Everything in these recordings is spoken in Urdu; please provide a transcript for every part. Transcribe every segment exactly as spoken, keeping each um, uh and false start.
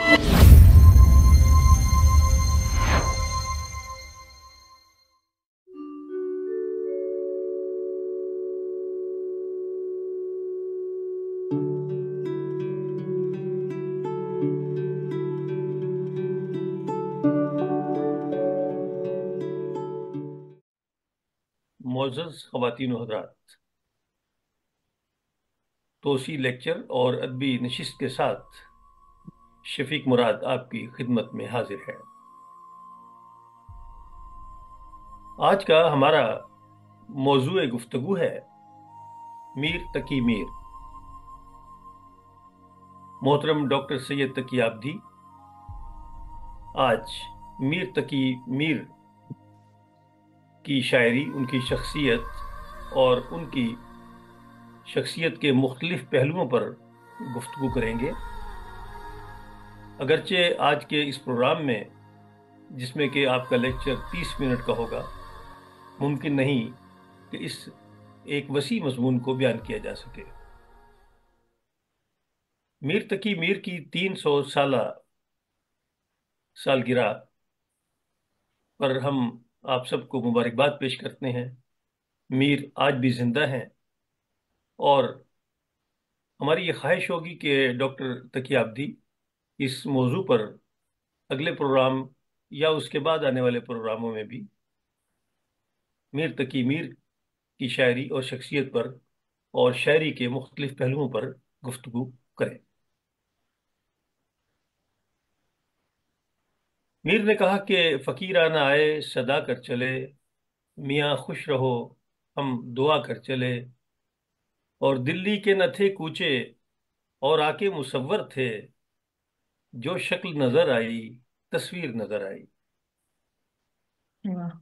मोअज़्ज़ज़ ख़वातीन व हज़रात, तोसी लेक्चर और अदबी नशिस्त के साथ शफीक मुराद आपकी खिदमत में हाजिर है। आज का हमारा मौजूए गुफ्तगू है मीर तकी मीर। मोहतरम डॉक्टर सैयद तकी आबदी आज मीर तकी मीर की शायरी, उनकी शख्सियत और उनकी शख्सियत के मुख्तलिफ पहलुओं पर गुफ्तगू करेंगे। अगरचे आज के इस प्रोग्राम में, जिसमें कि आपका लेक्चर तीस मिनट का होगा, मुमकिन नहीं कि इस एक वसी मजमून को बयान किया जा सके। मीर तकी मीर की तीन सौ साला सालगिरह पर हम आप सबको मुबारकबाद पेश करते हैं। मीर आज भी जिंदा हैं और हमारी ये ख्वाहिश होगी कि डॉक्टर तकी आबदी इस मौजू पर अगले प्रोग्राम या उसके बाद आने वाले प्रोग्रामों में भी मीर तकी मीर की शायरी और शख्सियत पर और शायरी के मुख्तलिफ पहलुओं पर गुफ्तगू करें। मीर ने कहा कि फ़कीराना आए सदा कर चले, मियाँ खुश रहो हम दुआ कर चले, और दिल्ली के न थे कूचे और आके मुसव्वर थे, जो शक्ल नजर आई तस्वीर नजर आई। वाह।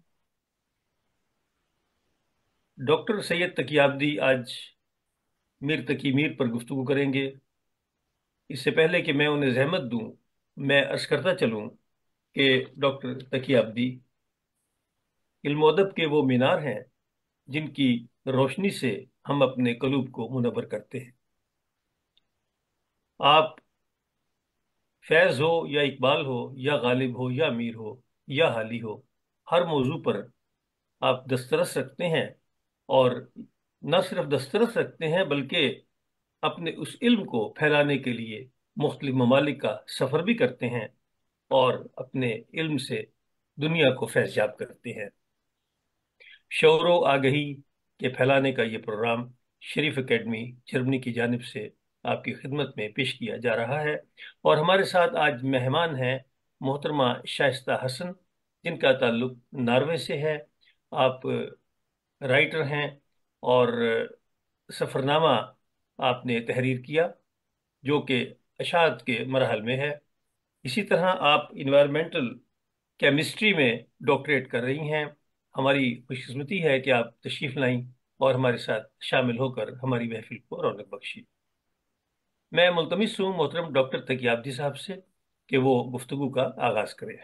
डॉक्टर सैयद तकी आबदी आज मीर तकी मीर पर गुफ्तगू करेंगे। इससे पहले कि मैं उन्हें जहमत दूं, मैं अर्ज करता चलूं कि डॉक्टर तकी आबदी इल्म व अदब के वो मीनार हैं जिनकी रोशनी से हम अपने कलूब को मुनव्वर करते हैं। आप फैज़ हो या इकबाल हो या गालिब हो या अमीर हो या हाली हो, हर मौजू पर आप दस्तरस रखते हैं, और न सिर्फ दस्तरस रखते हैं बल्कि अपने उस इल्म को फैलाने के लिए मुख्तलिफ ममालिक का सफ़र भी करते हैं और अपने इल्म से दुनिया को फैज़याब करते हैं। शौरो आगही के फैलाने का ये प्रोग्राम शरीफ एकेडमी जर्मनी की जानिब से आपकी खिदमत में पेश किया जा रहा है। और हमारे साथ आज मेहमान हैं मोहतरमा शाइस्ता हसन, जिनका ताल्लुक नॉर्वे से है। आप राइटर हैं और सफ़रनामा आपने तहरीर किया जो कि अशात के मरहल में है। इसी तरह आप इन्वायरमेंटल केमिस्ट्री में डॉक्टरेट कर रही हैं। हमारी खुशकिस्मती है कि आप तशरीफ़ लाई और हमारे साथ शामिल होकर हमारी महफिल को रौनक बख्शी। मैं मुल्तमिस हूँ मोहतरम डॉक्टर तकी आबदी साहब से कि वो गुफ्तगू का आगाज़ करें।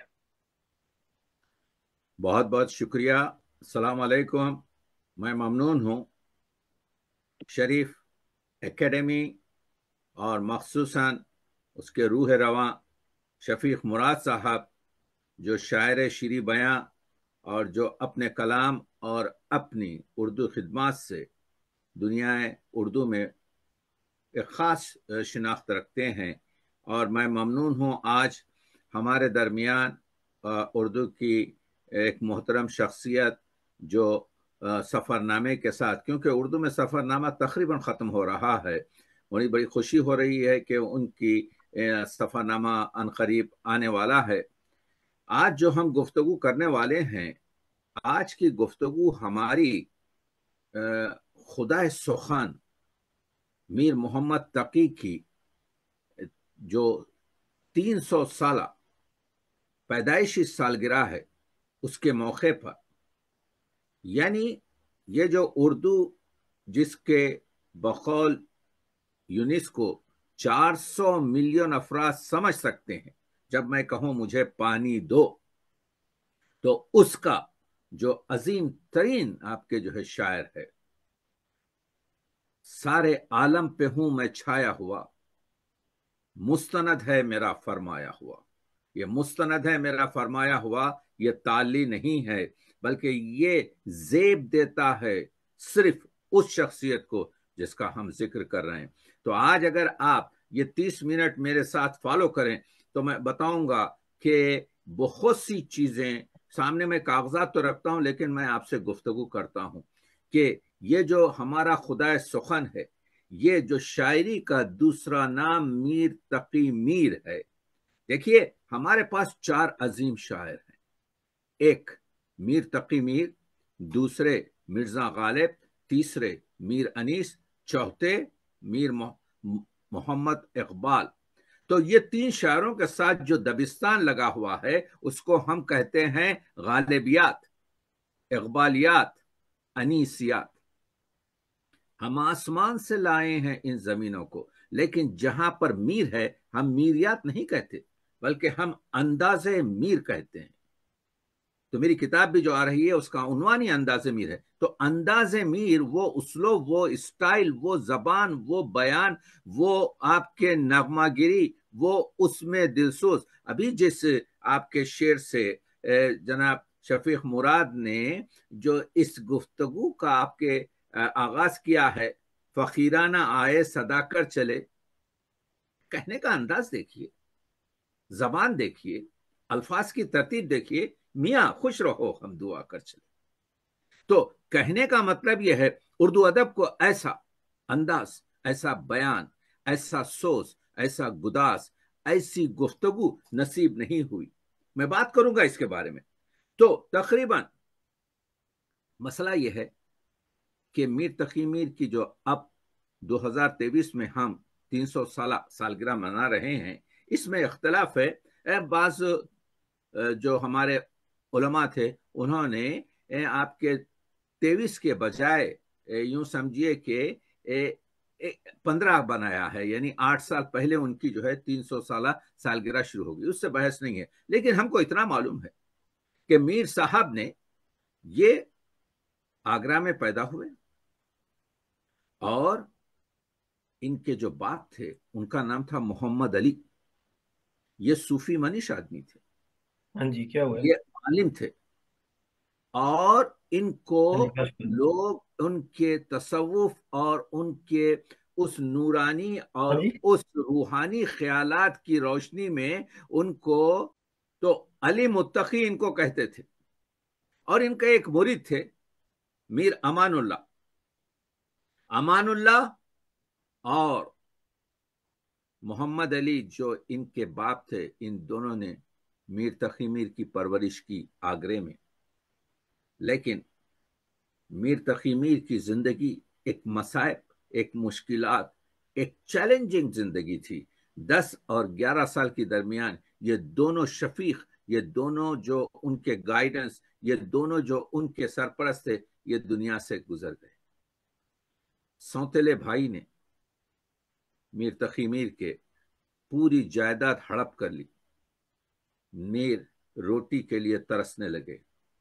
बहुत बहुत शुक्रिया। अस्सलाम वालेकुम। मैं ममनून हूँ शरीफ एकेडमी और मखसूसन उसके रूह रवां शफीक मुराद साहब, जो शायर शीरी बयां और जो अपने कलाम और अपनी उर्दू खिदमत से दुनिया उर्दू में एक ख़ास शिनाख्त रखते हैं। और मैं ममनून हूँ आज हमारे दरमियान उर्दू की एक मोहतरम शख्सियत जो सफ़रनामे के साथ, क्योंकि उर्दू में सफ़रनामा तकरीबन ख़त्म हो रहा है, मुझे बड़ी खुशी हो रही है कि उनकी सफ़रनामा अनकरीब आने वाला है। आज जो हम गुफ्तगू करने वाले हैं, आज की गुफ्तगू हमारी खुदा सुखान मीर मोहम्मद तकी की जो तीन सौ साला पैदाइशी सालगिरह है उसके मौके पर, यानी ये जो उर्दू जिसके बकौल यूनेस्को चार सौ मिलियन अफराद समझ सकते हैं, जब मैं कहूं मुझे पानी दो, तो उसका जो अजीम तरीन आपके जो है शायर है, सारे आलम पे हूं मैं छाया हुआ, مستند ہے میرا فرمایا ہوا. یہ مستند ہے میرا فرمایا ہوا، یہ تعلی نہیں ہے، بلکہ یہ زیب دیتا ہے صرف اس شخصیت کو جس کا ہم ذکر کر رہے ہیں. تو آج اگر آپ یہ تیس منٹ میرے ساتھ فالو کریں تو میں بتاؤں گا کہ بہت سی چیزیں سامنے میں کاغذات تو رکھتا ہوں، لیکن میں آپ سے گفتگو کرتا ہوں کہ یہ جو ہمارا خدا سخن ہے، یہ جو شاعری کا دوسرا نام میر تقی میر ہے. دیکھیے ہمارے پاس چار عظیم شاعر ہیں، ایک میر تقی میر، دوسرے مرزا غالب، تیسرے میر انیس، چوتھے میر محمد اقبال. تو یہ تین شاعروں کے ساتھ جو دبستان لگا ہوا ہے اس کو ہم کہتے ہیں غالبیات، اقبالیات، انیسیات. ہم آسمان سے لائے ہیں ان زمینوں کو، لیکن جہاں پر میر ہے ہم میریات نہیں کہتے، بلکہ ہم انداز میر کہتے ہیں. تو میری کتاب بھی جو آ رہی ہے اس کا عنوان ہی انداز میر ہے. تو انداز میر وہ اسلوب، وہ اسٹائل، وہ زبان، وہ بیان، وہ آپ کے نغمہ گیری، وہ اس میں دلسوز. ابھی جس آپ کے شعر سے جناب شفیق مراد نے جو اس گفتگو کا آپ کے آغاز کیا ہے، فقیرانہ آئے صدا کر چلے، کہنے کا انداز دیکھیے، زبان دیکھیے، الفاظ کی ترتیب دیکھیے، میاں خوش رہو ہم دعا کر چلے. تو کہنے کا مطلب یہ ہے اردو ادب کو ایسا انداز، ایسا بیان، ایسا سوز، ایسا گداز، ایسی گفتگو نصیب نہیں ہوئی. میں بات کروں گا اس کے بارے میں. تو تقریباً مسئلہ یہ ہے کہ میر تقی میر کی جو اب دو ہزار تیئیس میں ہم تین سو سالہ سالگرہ منا رہے ہیں، اس میں اختلاف ہے. بعض جو ہمارے علماء تھے انہوں نے آپ کے تیئیس کے بجائے یوں سمجھیے کہ پندرہ بنایا ہے، یعنی آٹھ سال پہلے ان کی جو ہے تین سو سالہ سالگرہ شروع ہوگی. اس سے بحث نہیں ہے، لیکن ہم کو اتنا معلوم ہے کہ میر صاحب نے یہ آگرہ میں پیدا ہوئے، اور ان کے جو باپ تھے ان کا نام تھا محمد علی. یہ صوفی منیش آدمی تھے، ہاں جی، کیا ہوا ہے؟ یہ عالم تھے، اور ان کو ہاں جی، بس بس۔ لوگ ان کے تصوف اور ان کے اس نورانی اور ہاں جی، اس روحانی خیالات کی روشنی میں ان کو تو علی متقی ان کو کہتے تھے. اور ان کا ایک مرید تھے میر امان اللہ. امان اللہ اور محمد علی جو ان کے باپ تھے، ان دونوں نے میر تقی میر کی پرورش کی آگرے میں. لیکن میر تقی میر کی زندگی ایک مصائب، ایک مشکلات، ایک چیلنجنگ زندگی تھی. دس اور گیارہ سال کے درمیان یہ دونوں شفیق، یہ دونوں جو ان کے گائیڈنس، یہ دونوں جو ان کے سرپرست تھے، یہ دنیا سے گزر گئے. سوتیلے بھائی نے میر تقی میر کے پوری جائیداد ہڑپ کر لی. میر روٹی کے لیے ترسنے لگے،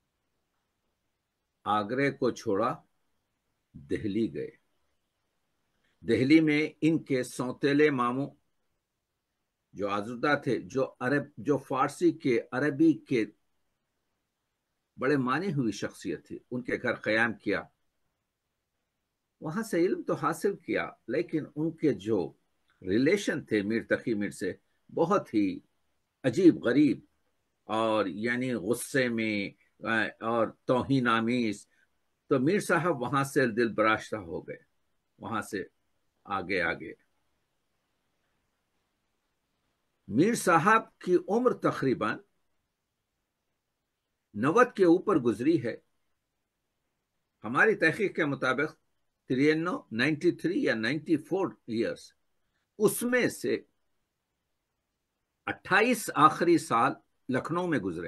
آگرے کو چھوڑا، دہلی گئے. دہلی میں ان کے سوتیلے ماموں جو آزودہ تھے، جو عرب جو فارسی کے عربی کے بڑے مانی ہوئی شخصیت تھی، ان کے گھر قیام کیا. وہاں سے علم تو حاصل کیا، لیکن ان کے جو ریلیشن تھے میر تقی میر سے بہت ہی عجیب غریب، اور یعنی غصے میں اور توہین آمیز. تو میر صاحب وہاں سے دل براشتہ ہو گئے، وہاں سے آگے آگے. میر صاحب کی عمر تقریباً نوت کے اوپر گزری ہے. ہماری تحقیق کے مطابق ترینو نائنٹی تھری یا نائنٹی فور ایئرس، اس میں سے اٹھائیس آخری سال لکھنؤ میں گزرے.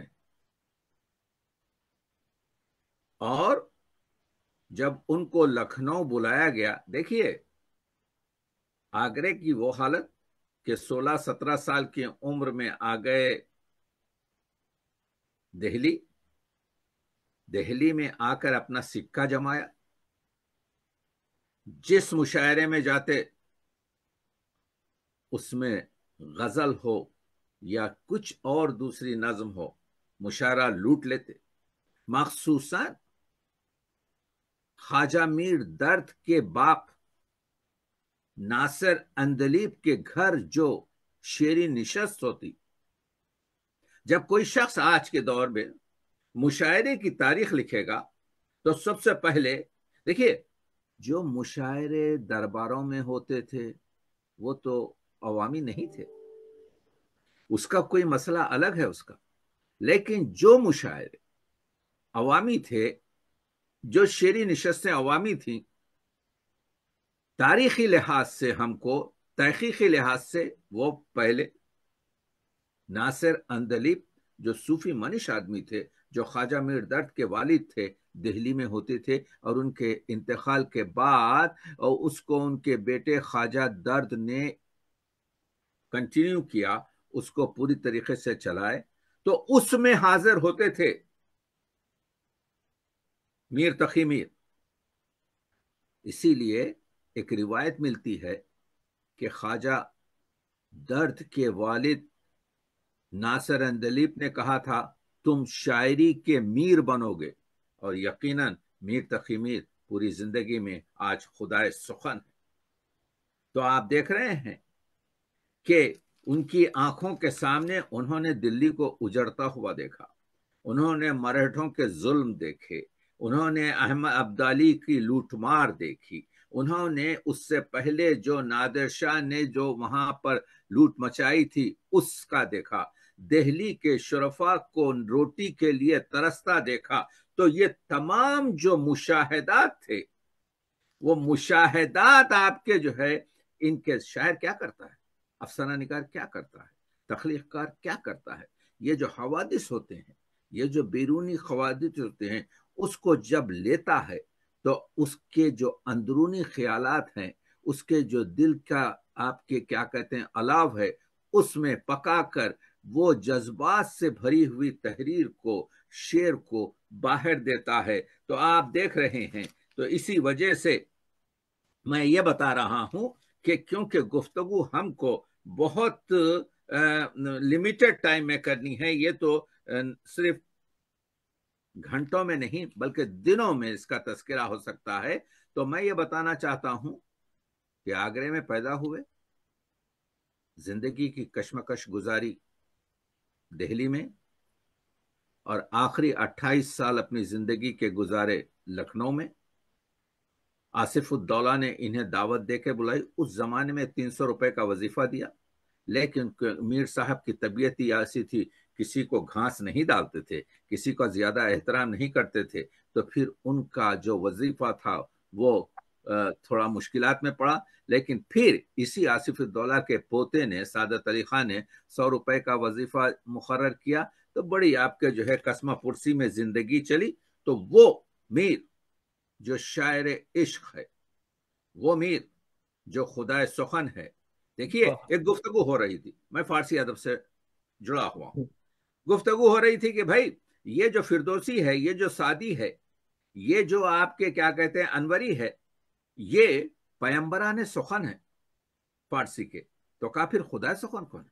اور جب ان کو لکھنؤ بلایا گیا، دیکھیے آگرے کی وہ حالت کہ سولہ سترہ سال کی عمر میں آ گئے دہلی، دہلی میں آ کر اپنا سکہ جمایا. جس مشاعرے میں جاتے اس میں غزل ہو یا کچھ اور دوسری نظم ہو، مشاعرہ لوٹ لیتے۔ مخصوصاً خواجہ میر درد کے باپ ناصر اندلیب کے گھر جو شعری نشست ہوتی، جب کوئی شخص آج کے دور میں مشاعرے کی تاریخ لکھے گا تو سب سے پہلے دیکھیے، جو مشاعرے درباروں میں ہوتے تھے وہ تو عوامی نہیں تھے، اس کا کوئی مسئلہ الگ ہے اس کا، لیکن جو مشاعرے عوامی تھے، جو شعری نشستیں عوامی تھیں، تاریخی لحاظ سے ہم کو، تحقیقی لحاظ سے وہ پہلے ناصر اندلیب جو صوفی منش آدمی تھے، جو خواجہ میر درد کے والد تھے، دہلی میں ہوتے تھے، اور ان کے انتقال کے بعد اور اس کو ان کے بیٹے خواجہ درد نے کنٹینیو کیا، اس کو پوری طریقے سے چلائے، تو اس میں حاضر ہوتے تھے میر تقی میر۔ اسی لیے ایک روایت ملتی ہے کہ خواجہ درد کے والد ناصر اندلیب نے کہا تھا تم شاعری کے میر بنو گے، اور یقیناً میر تقی میر پوری زندگی میں آج خدائے سخن ہے۔ تو آپ دیکھ رہے ہیں کہ ان کی آنکھوں کے سامنے انہوں نے دلی کو اجڑتا ہوا دیکھا، انہوں نے مراٹھوں کے ظلم دیکھے، انہوں نے احمد ابدالی کی لوٹ مار دیکھی، انہوں نے اس سے پہلے جو نادر شاہ نے جو وہاں پر لوٹ مچائی تھی اس کا دیکھا، دہلی کے شرفاء کو روٹی کے لیے ترستا دیکھا۔ تو یہ تمام جو مشاہدات تھے، وہ مشاہدات آپ کے جو ہے، ان کے شاعر کیا کرتا ہے، افسانہ نگار کیا کرتا ہے، تخلیق کار کیا کرتا ہے، یہ جو حوادث ہوتے ہیں، یہ جو بیرونی حوادث ہوتے ہیں، اس کو جب لیتا ہے تو اس کے جو اندرونی خیالات ہیں، اس کے جو دل کا آپ کے کیا کہتے ہیں الاو ہے، اس میں پکا کر وہ جذبات سے بھری ہوئی تحریر کو، شعر کو باہر دیتا ہے۔ تو آپ دیکھ رہے ہیں، تو اسی وجہ سے میں یہ بتا رہا ہوں کہ کیونکہ گفتگو ہم کو بہت لمیٹڈ ٹائم میں کرنی ہے، یہ تو صرف گھنٹوں میں نہیں بلکہ دنوں میں اس کا تذکرہ ہو سکتا ہے، تو میں یہ بتانا چاہتا ہوں کہ آگرے میں پیدا ہوئے، زندگی کی کشمکش گزاری دہلی میں، اور آخری اٹھائیس سال اپنی زندگی کے گزارے لکھنؤ میں۔ آصف الدولہ نے انہیں دعوت دے کے بلائی، اس زمانے میں تین سو روپے کا وظیفہ دیا، لیکن میر صاحب کی طبیعت ہی ایسی تھی، کسی کو گھاس نہیں ڈالتے تھے، کسی کا زیادہ احترام نہیں کرتے تھے، تو پھر ان کا جو وظیفہ تھا وہ تھوڑا مشکلات میں پڑا، لیکن پھر اسی آصف الدولہ کے پوتے نے، سعادت علی خان نے سو روپے کا وظیفہ مقرر کیا، تو بڑی آپ کے جو ہے قسمہ پرسی میں زندگی چلی۔ تو وہ میر جو شاعر عشق ہے، وہ میر جو خدائے سخن ہے، دیکھیے ایک گفتگو ہو رہی تھی، میں فارسی ادب سے جڑا ہوا ہوں، گفتگو ہو رہی تھی کہ بھائی یہ جو فردوسی ہے، یہ جو سعدی ہے، یہ جو آپ کے کیا کہتے ہیں انوری ہے، یہ پیمبران سخن ہے فارسی کے، تو کہا پھر خدائے سخن کون ہے؟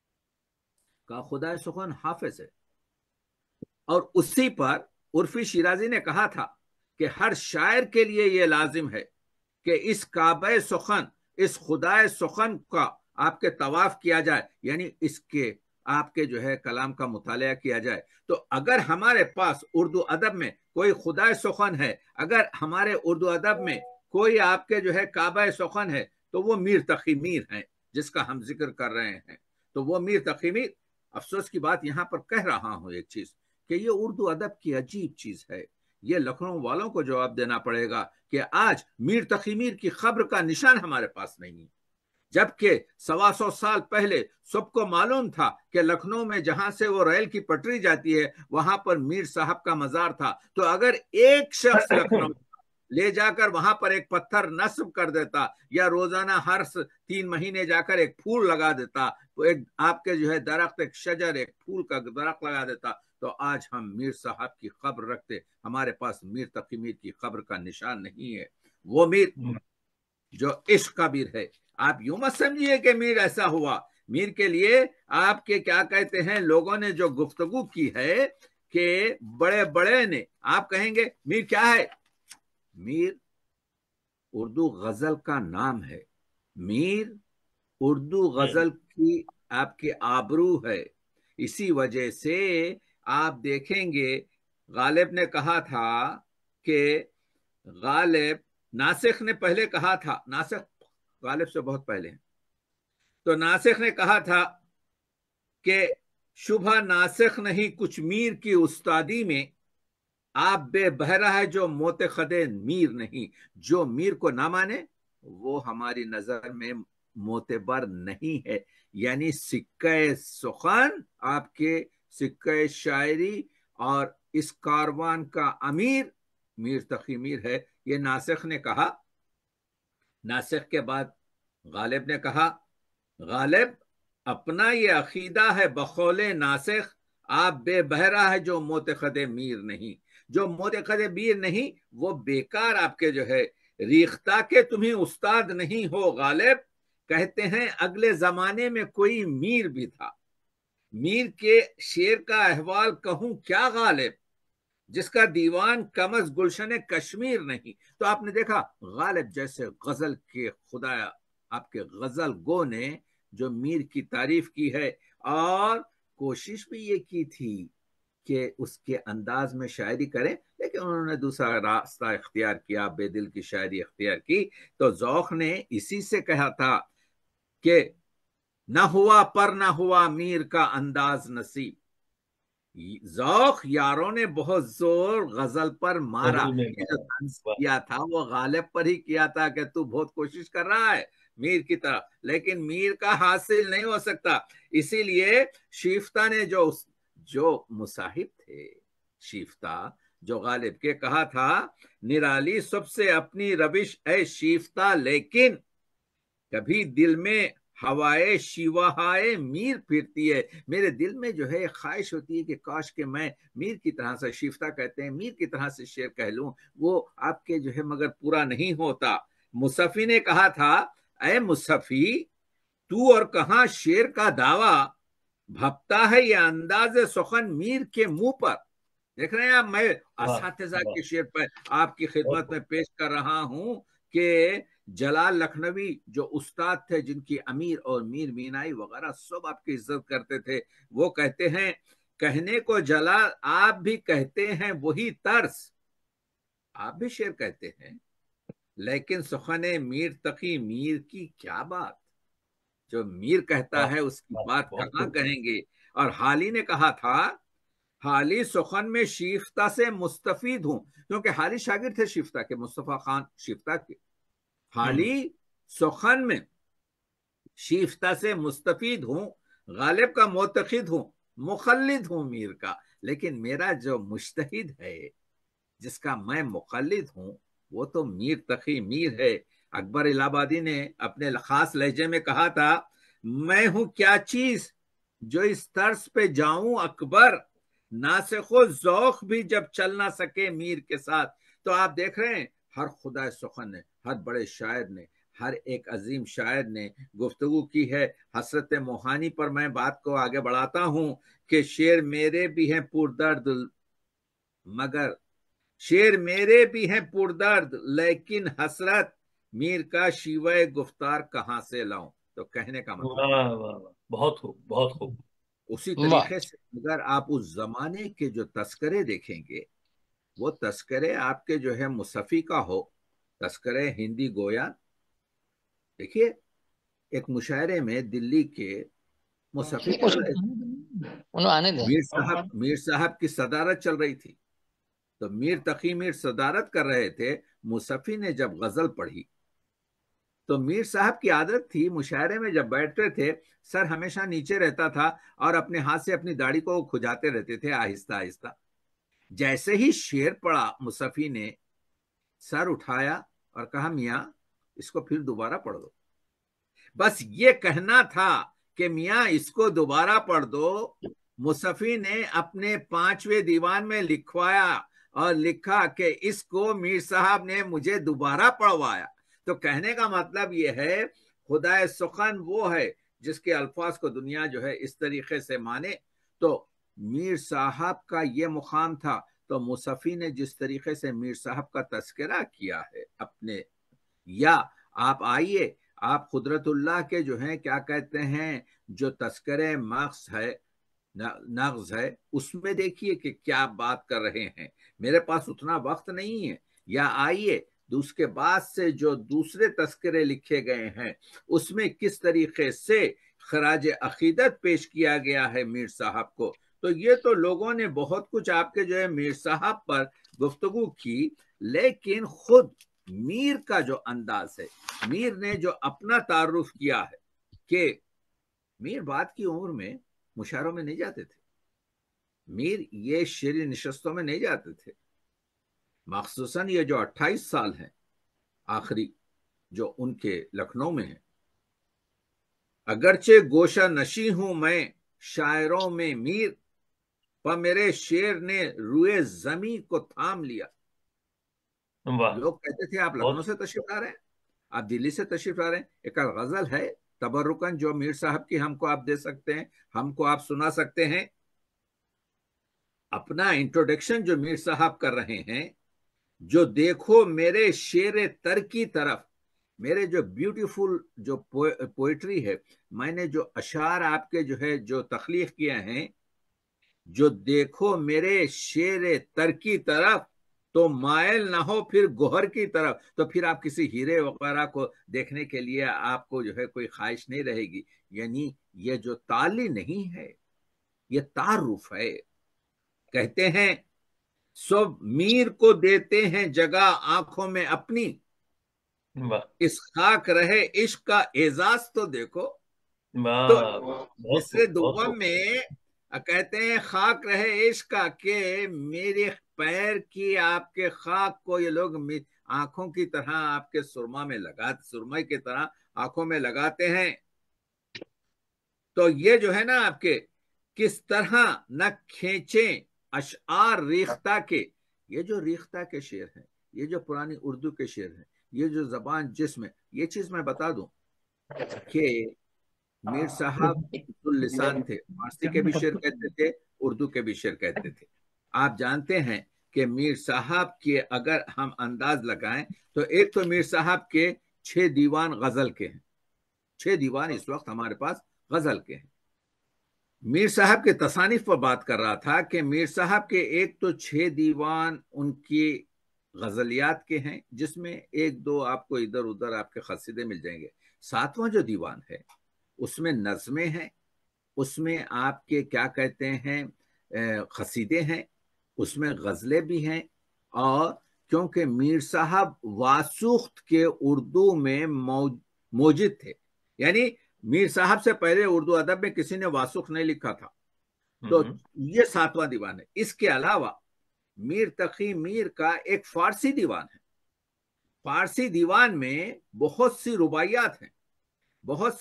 کہا خدائے سخن حافظ ہے۔ اور اسی پر عرفی شیرازی نے کہا تھا کہ ہر شاعر کے لیے یہ لازم ہے کہ اس کعبہ سخن، اس خدائے سخن کا آپ کے طواف کیا جائے، یعنی اس کے آپ کے جو ہے کلام کا مطالعہ کیا جائے۔ تو اگر ہمارے پاس اردو ادب میں کوئی خدائے سخن ہے، اگر ہمارے اردو ادب میں کوئی آپ کے جو ہے کعبہ سخن ہے، تو وہ میر تقی میر ہیں جس کا ہم ذکر کر رہے ہیں۔ تو وہ میر تقی میر، افسوس کی بات یہاں پر کہہ رہا ہوں ایک چیز، کہ یہ اردو ادب کی عجیب چیز ہے، یہ لکھنؤ والوں کو جواب دینا پڑے گا کہ آج میر تقی میر کی خبر کا نشان ہمارے پاس نہیں، جبکہ سوا سو سال پہلے سب کو معلوم تھا کہ لکھنؤ میں جہاں سے وہ ریل کی پٹری جاتی ہے وہاں پر میر صاحب کا مزار تھا۔ تو اگر ایک شخص لکھنؤ لے جا کر وہاں پر ایک پتھر نصب کر دیتا، یا روزانہ ہر تین مہینے جا کر ایک پھول لگا دیتا، ایک آپ کے جو ہے درخت، ایک شجر، ایک پھول کا درخت لگا دیتا، تو آج ہم میر صاحب کی قبر رکھتے، ہمارے پاس میر تقی میر کی قبر کا نشان نہیں ہے۔ وہ میر جو عشق کا میر ہے، آپ یوں مت سمجھیے کہ میر ایسا ہوا، میر کے لیے آپ کے کیا کہتے ہیں لوگوں نے جو گفتگو کی ہے کہ بڑے بڑے نے، آپ کہیں گے میر کیا ہے؟ میر اردو غزل کا نام ہے، میر اردو غزل کی آپ کی آبرو ہے۔ اسی وجہ سے آپ دیکھیں گے غالب نے کہا تھا کہ غالب ناسخ نے پہلے کہا تھا، ناسخ غالب سے بہت پہلے، تو ناسخ نے کہا تھا کہ شبہ ناسخ نہیں کچھ میر کی استادی میں، آپ بے بہرا ہے جو معتقد میر نہیں، جو میر کو نہ مانے وہ ہماری نظر میں معتبر نہیں ہے۔ یعنی سکہ سخن آپ کے سکہ شاعری اور اس کاروان کا امیر میر تقی میر ہے، یہ ناسخ نے کہا۔ ناسخ کے بعد غالب نے کہا، غالب اپنا یہ عقیدہ ہے بقول ناسخ، آپ بے بہرا ہے جو معتقد میر نہیں، جو معتقد میر نہیں وہ بیکار آپ کے جو ہے ریختہ کے تمہیں استاد نہیں ہو۔ غالب کہتے ہیں اگلے زمانے میں کوئی میر بھی تھا، میر کے شعر کا احوال کہوں کیا غالب، جس کا دیوان کم از گلشن کشمیر نہیں۔ تو آپ نے دیکھا غالب جیسے غزل کے خدا آپ کے غزل گو نے جو میر کی تعریف کی ہے، اور کوشش بھی یہ کی تھی کہ اس کے انداز میں شاعری کریں، لیکن انہوں نے دوسرا راستہ اختیار کیا، بے دل کی شاعری اختیار کی۔ تو ذوق نے اسی سے کہا تھا کہ نہ ہوا پر نہ ہوا میر کا انداز نصیب، ذوق یاروں نے بہت زور غزل پر مارا، غزل میں یہ جو مارا۔ طنز واہ، کیا تھا وہ غالب پر ہی کیا تھا کہ تو بہت کوشش کر رہا ہے میر کی طرح، لیکن میر کا حاصل نہیں ہو سکتا۔ اسی لیے شیفتہ نے جو جو مصاحب تھے، شیفتہ جو غالب کے کہا تھا نرالی سب سے اپنی روش اے شیفتہ، لیکن کبھی دل میں ہوائے شیواہائے میر پھرتی ہے، میرے دل میں جو ہے خواہش ہوتی ہے کہ کاش کہ میں میر کی طرح سے، شیفتہ کہتے ہیں میر کی طرح سے شعر کہہ لوں، وہ آپ کے جو ہے مگر پورا نہیں ہوتا۔ مصفی نے کہا تھا اے مصفی تو اور کہاں شعر کا دعویٰ، بھپتا ہے یہ انداز سخن میر کے منہ پر۔ دیکھ رہے ہیں آپ، میں واہ، اساتذہ واہ، کے شعر پر آپ کی بہت خدمت میں خوب۔ پیش کر رہا ہوں کہ جلال لکھنوی جو استاد تھے، جن کی امیر اور میر مینائی وغیرہ سب آپ کی عزت کرتے تھے، وہ کہتے ہیں کہنے کو جلال آپ بھی کہتے ہیں وہی طرز، آپ بھی شعر کہتے ہیں، لیکن سخن میر تقی میر کی کیا بات، جو میر کہتا واہ، ہے اس کی واہ، بات بہت کہاں خوب۔ کہیں گے۔ اور حالی نے کہا تھا حالی سخن میں شیفتہ سے مستفید ہوں، کیونکہ حالی شاگرد تھے شیفتہ کے، مصطفیٰ خان شیفتہ کے، ہوں، حالی سخن میں شیفتہ سے مستفید ہوں، غالب کا معتقد ہوں، مخلد ہوں میر کا، لیکن میرا جو مجتہد ہے، جس کا میں مقلد ہوں، وہ تو میر تقی میر ہے۔ اکبر الہ آبادی نے اپنے خاص لہجے میں کہا تھا میں ہوں کیا چیز جو اس طرز پہ جاؤں اکبر، ناسخ و ذوق بھی جب چل نہ سکے میر کے ساتھ۔ تو آپ دیکھ رہے ہیں ہر خدا سخن نے، ہر بڑے شاعر نے، ہر ایک عظیم شاعر نے گفتگو کی ہے۔ حسرت موہانی پر میں بات کو آگے بڑھاتا ہوں کہ شعر میرے بھی ہیں پردرد، مگر شعر میرے بھی ہیں پردرد، لیکن حسرت میر کا شیوہ گفتار کہاں سے لاؤں۔ تو کہنے کا مطلب واہ، واہ، واہ، بہت خوب، بہت خوب۔ اسی واہ طریقے سے اگر آپ اس زمانے کے جو تذکرے دیکھیں گے، وہ تذکرے آپ کے جو ہے مصفی کا ہو، تذکرے ہندی گویا، دیکھیے ایک مشاعرے میں دلی کے مصفی پڑھ رہے تھے، انہوں آنے دیں۔ میر صاحب میر صاحب کی صدارت چل رہی تھی، تو میر تقی میر صدارت کر رہے تھے۔ مصفی نے جب غزل پڑھی تو میر صاحب کی عادت تھی مشاعرے میں جب بیٹھتے تھے سر ہمیشہ نیچے رہتا تھا اور اپنے ہاتھ سے اپنی داڑھی کو کھجاتے رہتے تھے آہستہ آہستہ۔ جیسے ہی شعر پڑھا مصفی نے سر اٹھایا اور کہا میاں اس کو پھر دوبارہ پڑھ دو، بس یہ کہنا تھا کہ میاں اس کو دوبارہ پڑھ دو۔ مصفی نے اپنے پانچویں دیوان میں لکھوایا اور لکھا کہ اس کو میر صاحب نے مجھے دوبارہ پڑھوایا۔ تو کہنے کا مطلب یہ ہے خدا سخن وہ ہے جس کے الفاظ کو دنیا جو ہے اس طریقے سے مانے. تو میر صاحب کا یہ مقام تھا. تو مصفی نے جس طریقے سے میر صاحب کا تذکرہ کیا ہے اپنے، یا آپ آئیے آپ قدرت اللہ کے جو ہیں کیا کہتے ہیں جو تذکرے مغز ہے نغز ہے اس میں دیکھیے کہ کیا بات کر رہے ہیں. میرے پاس اتنا وقت نہیں ہے. یا آئیے اس کے بعد سے جو دوسرے تذکرے لکھے گئے ہیں اس میں کس طریقے سے خراج عقیدت پیش کیا گیا ہے میر صاحب کو. تو یہ تو لوگوں نے بہت کچھ آپ کے جو ہے میر صاحب پر گفتگو کی، لیکن خود میر کا جو انداز ہے، میر نے جو اپنا تعارف کیا ہے کہ میر بعد کی عمر میں مشاعروں میں نہیں جاتے تھے، میر یہ شعری نشستوں میں نہیں جاتے تھے. مخصوصاً یہ جو اٹھائیس سال ہیں آخری جو ان کے لکھنؤ میں ہیں، اگرچہ گوشہ نشی ہوں میں شاعروں میں میر، پر میرے شعر نے روئے زمیں کو تھام لیا. واہ، لوگ کہتے تھے آپ لکھنؤ بہت سے تشریف لا رہے ہیں، آپ دلی سے تشریف لا رہے ہیں. ایک غزل ہے تبرکن جو میر صاحب کی ہم کو آپ دے سکتے ہیں، ہم کو آپ سنا سکتے ہیں. اپنا انٹروڈکشن جو میر صاحب کر رہے ہیں، جو دیکھو میرے شعر تر کی طرف، میرے جو بیوٹیفل جو پوئٹری ہے، میں نے جو اشعار آپ کے جو ہے جو تخلیق کیے ہیں، جو دیکھو میرے شعر تر کی طرف تو مائل نہ ہو پھر گوہر کی طرف. تو پھر آپ کسی ہیرے وغیرہ کو دیکھنے کے لیے آپ کو جو ہے کوئی خواہش نہیں رہے گی. یعنی یہ جو تعلی نہیں ہے، یہ تعارف ہے. کہتے ہیں سب میر کو دیتے ہیں جگہ آنکھوں میں اپنی، واہ اس خاک رہے عشق کا اعزاز تو دیکھو. تو واہ، بہت مصر خوب، بہت دوم خوب. میں کہتے ہیں خاک رہے عشق کا، کہ میرے پیر کی آپ کے خاک کو یہ لوگ آنکھوں کی طرح آپ کے سرما میں لگاتے، سرما کی طرح آنکھوں میں لگاتے ہیں. تو یہ جو ہے نا آپ کے کس طرح نہ کھینچیں اشعار ریختہ کے. یہ جو ریختہ کے شعر ہیں، یہ جو پرانی اردو کے شعر ہیں، یہ جو زبان جسم ہے، یہ چیز میں بتا دوں کہ میر صاحب لسان تھے، فارسی کے بھی شعر کہتے تھے، اردو کے بھی شعر کہتے تھے. آپ جانتے ہیں کہ میر صاحب کے اگر ہم انداز لگائیں تو ایک تو میر صاحب کے چھ دیوان غزل کے ہیں، چھ دیوان اس وقت ہمارے پاس غزل کے ہیں. میر صاحب کے تصانیف پر بات کر رہا تھا کہ میر صاحب کے ایک تو چھ دیوان ان کی غزلیات کے ہیں، جس میں ایک دو آپ کو ادھر ادھر آپ کے قصیدے مل جائیں گے. ساتواں جو دیوان ہے اس میں نظمیں ہیں، اس میں آپ کے کیا کہتے ہیں قصیدے ہیں، اس میں غزلیں بھی ہیں. اور کیونکہ میر صاحب واسوخت کے اردو میں موجد تھے، یعنی میر صاحب سے پہلے اردو ادب میں کسی نے واسخ نہیں لکھا تھا. تو یہ ساتواں دیوان ہے. اس کے علاوہ میر تقی میر کا ایک فارسی دیوان ہے. فارسی دیوان میں بہت سی رباعیات ہیں، بہت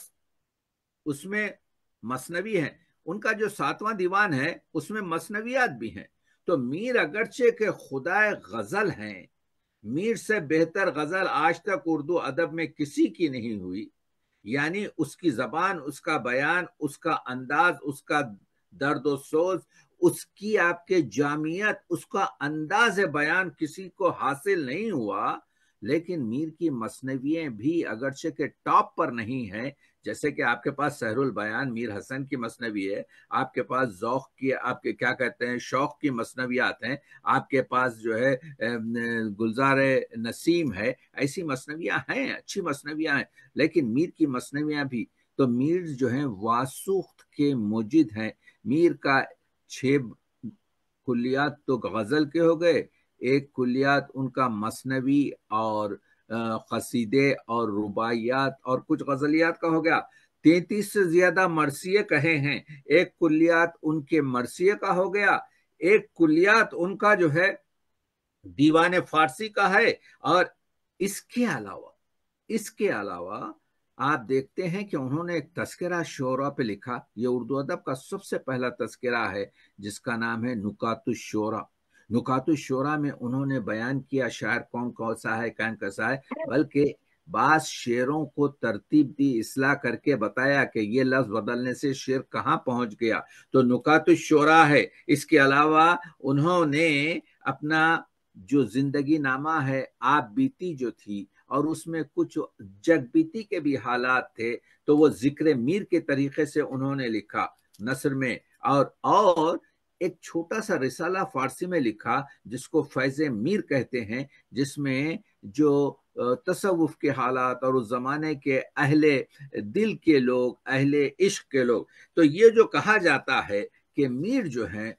اس میں مثنوی ہیں. ان کا جو ساتواں دیوان ہے اس میں مثنویات بھی ہیں. تو میر اگرچہ کہ خدائے غزل ہیں، میر سے بہتر غزل آج تک اردو ادب میں کسی کی نہیں ہوئی. یعنی اس کی زبان، اس کا بیان، اس کا انداز، اس کا درد و سوز، اس کی آپ کے جامعیت، اس کا انداز بیان کسی کو حاصل نہیں ہوا. لیکن میر کی مثنوییں بھی اگرچہ کہ ٹاپ پر نہیں ہیں، جیسے کہ آپ کے پاس سحر البیان میر حسن کی مثنوی ہے، آپ کے پاس ذوق کی آپ کے کیا کہتے ہیں شوق کی مثنویات ہیں، آپ کے پاس جو ہے گلزار نسیم ہے. ایسی مثنویاں ہیں، اچھی مثنویاں ہیں. لیکن میر کی مثنویاں بھی تو میر جو ہیں واسوخت کے موجد ہیں. میر کا چھ کلیات تو غزل کے ہو گئے، ایک کلیات ان کا مثنوی اور قصیدے اور رباعیات اور کچھ غزلیات کا ہو گیا. تینتیس سے زیادہ مرثیے کہے ہیں، ایک کلیات ان کے مرثیے کا ہو گیا، ایک کلیات ان کا جو ہے دیوان فارسی کا ہے. اور اس کے علاوہ اس کے علاوہ آپ دیکھتے ہیں کہ انہوں نے ایک تذکرہ شعراء پہ لکھا. یہ اردو ادب کا سب سے پہلا تذکرہ ہے جس کا نام ہے نکات الشعراء. نکات الشعراء میں انہوں نے بیان کیا شاعر کون کون سا ہے، کون کیسا ہے، بلکہ بعض شعروں کو ترتیب دی، اصلاح کر کے بتایا کہ یہ لفظ بدلنے سے شعر کہاں پہنچ گیا، تو نکات الشعراء ہے۔ اس کے علاوہ انہوں نے اپنا جو زندگی نامہ ہے آپ بیتی جو تھی، اور اس میں کچھ جگ بیتی کے بھی حالات تھے، تو وہ ذکر میر کے طریقے سے انہوں نے لکھا نثر میں، اور اور ایک چھوٹا سا رسالہ فارسی میں لکھا جس کو فیض میر کہتے ہیں، جس میں جو تصوف کے حالات اور اس زمانے کے اہل دل کے لوگ، اہل عشق کے لوگ، تو یہ جو کہا جاتا ہے کہ میر جو ہیں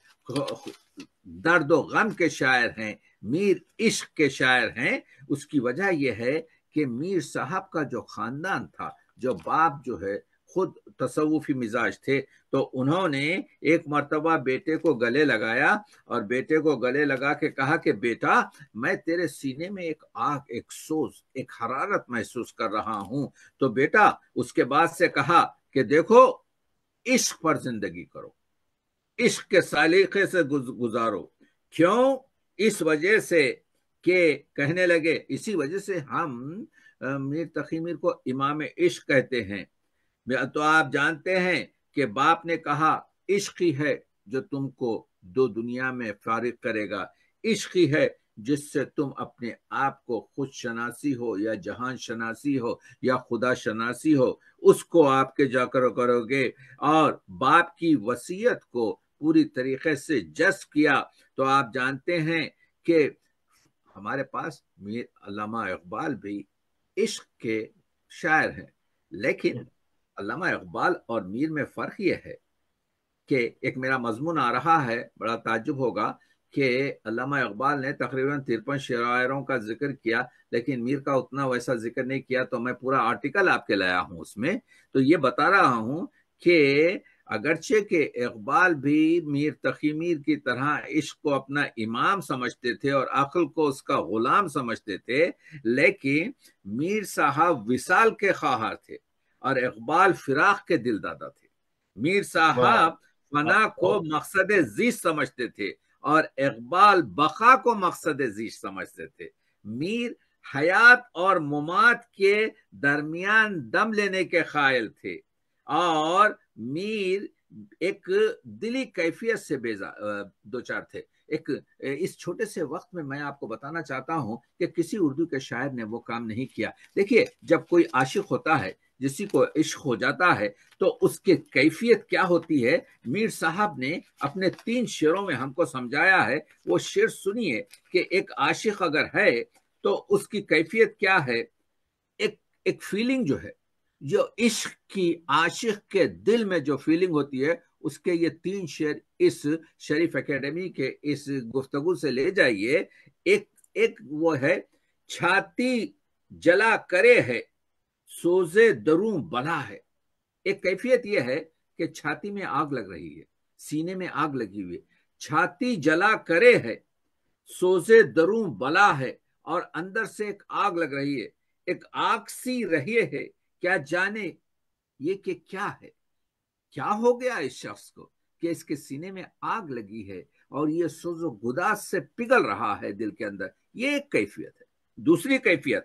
درد و غم کے شاعر ہیں، میر عشق کے شاعر ہیں، اس کی وجہ یہ ہے کہ میر صاحب کا جو خاندان تھا، جو باپ جو ہے خود تصوفی مزاج تھے، تو انہوں نے ایک مرتبہ بیٹے کو گلے لگایا اور بیٹے کو گلے لگا کے کہا کہ بیٹا میں تیرے سینے میں ایک آگ، ایک سوز، ایک حرارت محسوس کر رہا ہوں۔ تو بیٹا اس کے بعد سے کہا کہ دیکھو عشق پر زندگی کرو، عشق کے سلیقے سے گزارو۔ کیوں؟ اس وجہ سے کہ کہنے لگے، اسی وجہ سے ہم میر تقی میر کو امام عشق کہتے ہیں۔ تو آپ جانتے ہیں کہ باپ نے کہا عشق ہی ہے جو تم کو دو دنیا میں فارغ کرے گا، عشق ہی ہے جس سے تم اپنے آپ کو خود شناسی ہو یا جہان شناسی ہو یا خدا شناسی ہو، اس کو آپ کے جا کر کرو گے۔ اور باپ کی وصیت کو پوری طریقے سے جذب کیا۔ تو آپ جانتے ہیں کہ ہمارے پاس میر علامہ اقبال بھی عشق کے شاعر ہیں، لیکن علامہ اقبال اور میر میں فرق یہ ہے کہ ایک میرا مضمون آ رہا ہے، بڑا تعجب ہوگا کہ علامہ اقبال نے تقریباً ترپن شاعروں کا ذکر کیا، لیکن میر کا اتنا ویسا ذکر نہیں کیا، تو میں پورا آرٹیکل آپ کے لایا ہوں۔ اس میں تو یہ بتا رہا ہوں کہ اگرچہ کہ اقبال بھی میر تقی میر کی طرح عشق کو اپنا امام سمجھتے تھے اور عقل کو اس کا غلام سمجھتے تھے، لیکن میر صاحب وصال کے خواہاں تھے اور اقبال فراق کے دل دادا تھے۔ میر صاحب فنا کو مقصد زیست سمجھتے تھے اور اقبال بقا کو مقصد زیست سمجھتے تھے۔ میر حیات اور ممات کے درمیان دم لینے کے قائل تھے، اور میر ایک دلی کیفیت سے دو چار تھے۔ ایک اس چھوٹے سے وقت میں میں آپ کو بتانا چاہتا ہوں کہ کسی اردو کے شاعر نے وہ کام نہیں کیا۔ دیکھیے جب کوئی عاشق ہوتا ہے، جسی کو عشق ہو جاتا ہے، تو اس کی کیفیت کیا ہوتی ہے، میر صاحب نے اپنے تین شعروں میں ہم کو سمجھایا ہے۔ وہ شعر سنیے کہ ایک عاشق اگر ہے تو اس کی کیفیت کیا ہے۔ ایک ایک فیلنگ جو ہے، جو عشق کی عاشق کے دل میں جو فیلنگ ہوتی ہے، اس کے یہ تین شعر اس شریف اکیڈمی کے اس گفتگو سے لے جائیے۔ ایک ایک وہ ہے، چھاتی جلا کرے ہے سوزے دروں بلا ہے۔ ایک کیفیت یہ ہے کہ چھاتی میں آگ لگ رہی ہے، سینے میں آگ لگی ہوئی ہے، چھاتی جلا کرے ہے سوزے دروں بلا ہے، اور اندر سے ایک آگ لگ رہی ہے، ایک آگ سی رہی ہے، کیا جانے یہ کہ کیا ہے، کیا ہو گیا اس شخص کو کہ اس کے سینے میں آگ لگی ہے اور یہ سوز و گداز سے پگھل رہا ہے دل کے اندر۔ یہ ایک کیفیت ہے۔ دوسری کیفیت،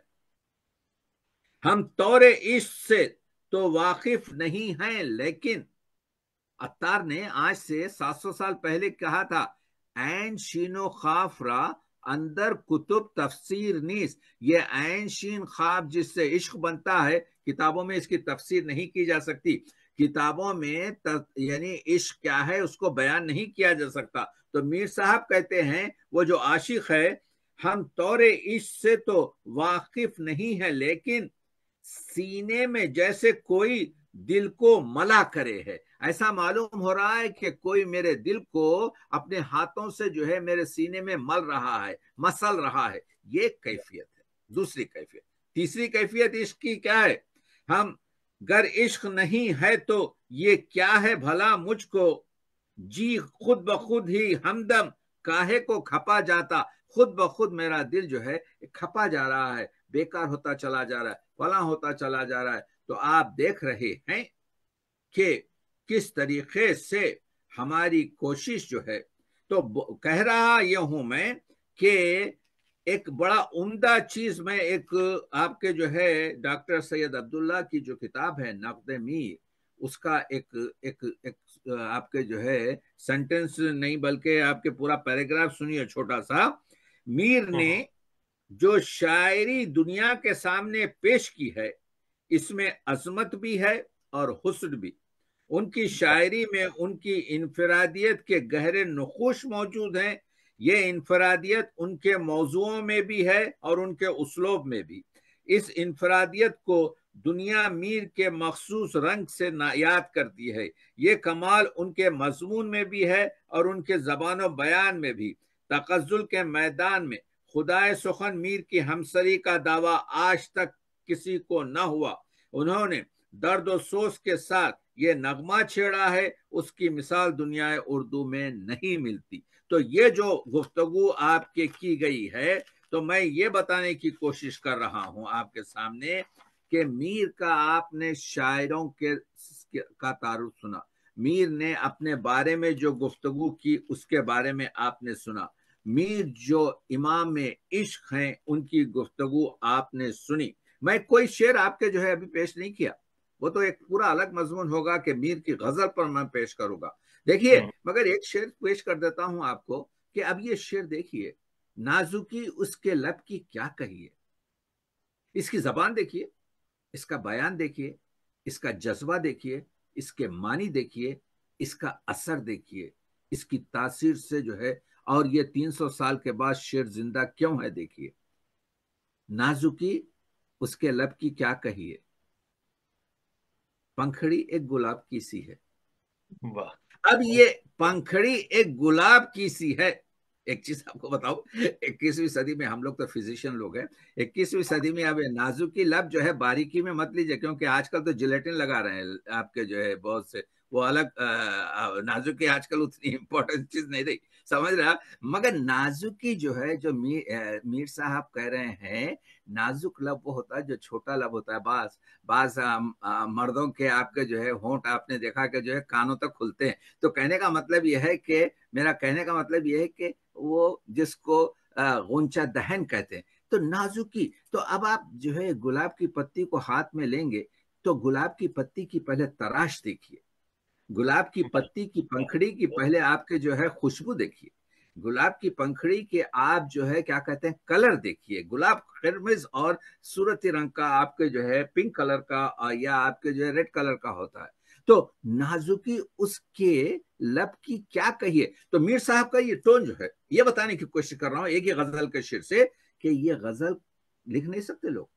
ہم طور عشق سے تو واقف نہیں ہیں، لیکن عطار نے آج سے سات سو سال پہلے کہا تھا، عین شین و خاف را اندر کتب تفسیر نیست۔ یہ عین شین خواب جس سے عشق بنتا ہے، کتابوں میں اس کی تفسیر نہیں کی جا سکتی، کتابوں میں یعنی عشق کیا ہے اس کو بیان نہیں کیا جا سکتا۔ تو میر صاحب کہتے ہیں وہ جو عاشق ہے، ہم طور عشق سے تو واقف نہیں ہے، لیکن سینے میں جیسے کوئی دل کو ملا کرے ہے، ایسا معلوم ہو رہا ہے کہ کوئی میرے دل کو اپنے ہاتھوں سے جو ہے میرے سینے میں مل رہا ہے، مسل رہا ہے۔ یہ کیفیت ہے، دوسری کیفیت۔ تیسری کیفیت عشق کی کیا ہے، ہم گر عشق نہیں ہے تو یہ کیا ہے بھلا مجھ کو، جی خود بخود ہی ہمدم کاہے کو کھپا جاتا۔ خود بخود میرا دل جو ہے کھپا جا رہا ہے، بیکار ہوتا چلا جا رہا ہے، فلاں ہوتا چلا جا رہا ہے۔ تو آپ دیکھ رہے ہیں کہ کس طریقے سے ہماری کوشش جو ہے، تو کہہ رہا یہ ہوں میں کہ ایک بڑا عمدہ چیز میں ایک آپ کے جو ہے ڈاکٹر سید عبداللہ کی جو کتاب ہے نقد میر، اس کا ایک ایک ایک آپ کے جو ہے سینٹنس نہیں بلکہ آپ کے پورا پیراگراف سنیے چھوٹا سا. میر نے ہوں جو شاعری دنیا کے سامنے پیش کی ہے اس میں عظمت بھی ہے اور حسن بھی. ان کی شاعری میں ان کی انفرادیت کے گہرے نقوش موجود ہیں. یہ انفرادیت ان کے موضوعوں میں بھی ہے اور ان کے اسلوب میں بھی. اس انفرادیت کو دنیا میر کے مخصوص رنگ سے یاد کرتی ہے. یہ کمال ان کے مضمون میں بھی ہے اور ان کے زبان و بیان میں بھی. تغزل کے میدان میں خدائے سخن میر کی ہمسری کا دعویٰ آج تک کسی کو نہ ہوا. انہوں نے درد و سوز کے ساتھ یہ نغمہ چھیڑا ہے، اس کی مثال دنیا اردو میں نہیں ملتی. تو یہ جو گفتگو آپ کے کی گئی ہے تو میں یہ بتانے کی کوشش کر رہا ہوں آپ کے سامنے کہ میر کا آپ نے شاعروں کے کا تعارف سنا، میر نے اپنے بارے میں جو گفتگو کی اس کے بارے میں آپ نے سنا، میر جو امام عشق ہیں ان کی گفتگو آپ نے سنی. میں کوئی شعر آپ کے جو ہے ابھی پیش نہیں کیا، وہ تو ایک پورا الگ مضمون ہوگا کہ میر کی غزل پر میں پیش کروں گا. دیکھیے ہوں مگر ایک شعر پیش کر دیتا ہوں آپ کو کہ اب یہ شعر دیکھیے، نازکی اس کے لب کی کیا کہیے. اس کی زبان دیکھیے، اس کا بیان دیکھیے، اس کا جذبہ دیکھیے، اس کے معنی دیکھیے، اس کا اثر دیکھیے، اس کی تاثیر سے جو ہے، اور یہ تین سو سال کے بعد شعر زندہ کیوں ہے دیکھیے. نازکی اس کے لب کی کیا کہیے، پنکھڑی ایک گلاب کی سی ہے. واہ اب یہ پنکھڑی ایک گلاب کی سی ہے. ایک چیز آپ کو بتاؤ، اکیسویں صدی میں ہم لوگ تو فزیشین لوگ ہیں، اکیسویں صدی میں اب نازکی لب جو ہے باریکی میں مت لیجیے، کیونکہ آج کل تو جلیٹن لگا رہے ہیں آپ کے جو ہے بہت سے، وہ الگ نازکی آج کل اتنی امپورٹنٹ چیز نہیں رہی، سمجھ رہا. مگر نازکی جو ہے، جو میر صاحب کہہ رہے ہیں نازک لب وہ ہوتا ہے جو چھوٹا لب ہوتا ہے. بعض بعض مردوں کے آپ کے جو ہے ہونٹ آپ نے دیکھا کہ جو ہے کانوں تک کھلتے ہیں. تو کہنے کا مطلب یہ ہے کہ میرا کہنے کا مطلب یہ ہے کہ وہ جس کو غنچہ دہن کہتے ہیں. تو نازکی، تو اب آپ جو ہے گلاب کی پتی کو ہاتھ میں لیں گے تو گلاب کی پتی کی پہلے تراش دیکھیے، گلاب کی پتی کی پنکھڑی کی پہلے آپ کے جو ہے خوشبو دیکھیے، گلاب کی پنکھڑی کے آپ جو ہے کیا کہتے ہیں کلر دیکھیے. گلاب قرمز اور صورتی رنگ کا آپ کے جو ہے پنک کلر کا یا آپ کے جو ہے ریڈ کلر کا ہوتا ہے. تو نازکی اس کے لب کی کیا کہیے. تو میر صاحب کا یہ ٹون جو ہے یہ بتانے کی کوشش کر رہا ہوں ایک ہی غزل کے شعر سے کہ یہ غزل لکھ نہیں سکتے لوگ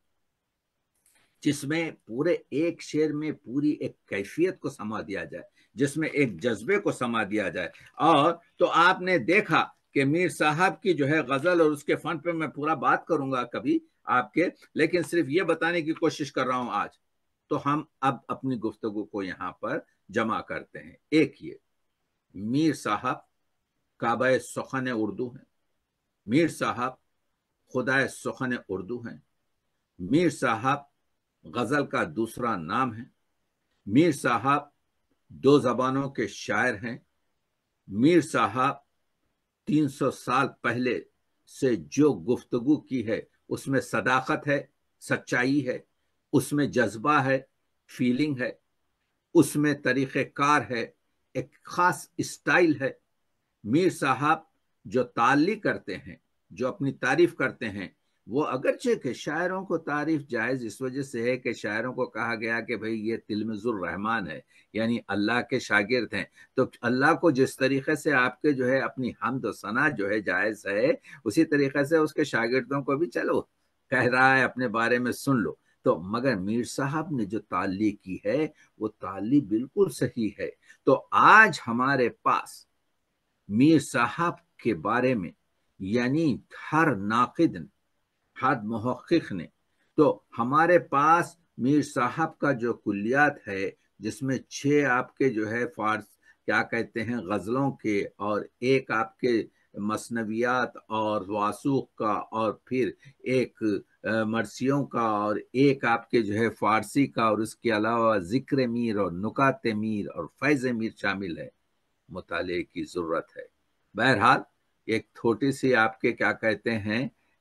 جس میں پورے ایک شعر میں پوری ایک کیفیت کو سما دیا جائے، جس میں ایک جذبے کو سما دیا جائے. اور تو آپ نے دیکھا کہ میر صاحب کی جو ہے غزل اور اس کے فن پہ میں پورا بات کروں گا کبھی آپ کے، لیکن صرف یہ بتانے کی کوشش کر رہا ہوں آج. تو ہم اب اپنی گفتگو کو یہاں پر جمع کرتے ہیں. ایک یہ میر صاحب کعبہ سخن اردو ہیں، میر صاحب خدائے سخن اردو ہیں، میر صاحب غزل کا دوسرا نام ہے، میر صاحب دو زبانوں کے شاعر ہیں، میر صاحب تین سو سال پہلے سے جو گفتگو کی ہے اس میں صداقت ہے، سچائی ہے، اس میں جذبہ ہے، فیلنگ ہے، اس میں طریقہ کار ہے، ایک خاص اسٹائل ہے. میر صاحب جو تعلیق کرتے ہیں، جو اپنی تعریف کرتے ہیں، وہ اگرچہ کہ شاعروں کو تعریف جائز اس وجہ سے ہے کہ شاعروں کو کہا گیا کہ بھئی یہ تلمذ الرحمن ہے، یعنی اللہ کے شاگرد ہیں، تو اللہ کو جس طریقے سے آپ کے جو ہے اپنی حمد و ثنا جو ہے جائز ہے، اسی طریقے سے اس کے شاگردوں کو بھی چلو کہہ رہا ہے اپنے بارے میں سن لو. تو مگر میر صاحب نے جو تعلیق کی ہے وہ تعلیق بالکل صحیح ہے. تو آج ہمارے پاس میر صاحب کے بارے میں یعنی ہر ناقد نے، ہر محقق نے، تو ہمارے پاس میر صاحب کا جو کلیات ہے جس میں چھ آپ کے جو ہے فارس کیا کہتے ہیں غزلوں کے، اور ایک آپ کے مثنویات اور واسوق کا، اور پھر ایک مرثیوں کا، اور ایک آپ کے جو ہے فارسی کا، اور اس کے علاوہ ذکر میر اور نکات میر اور فیض میر شامل ہے. مطالعے کی ضرورت ہے. بہرحال ایک چھوٹی سی آپ کے کیا کہتے ہیں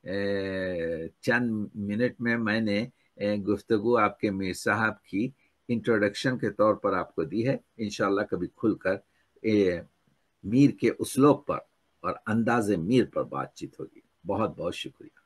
चंद मिनट में मैंने अ, गुफ्तगू आपके मीर साहब की इंट्रोडक्शन के तौर पर आपको दी है। इंशाल्लाह कभी खुलकर ए, मीर के उसलूब पर और अंदाज़े मीर पर बातचीत होगी। बहुत बहुत शुक्रिया।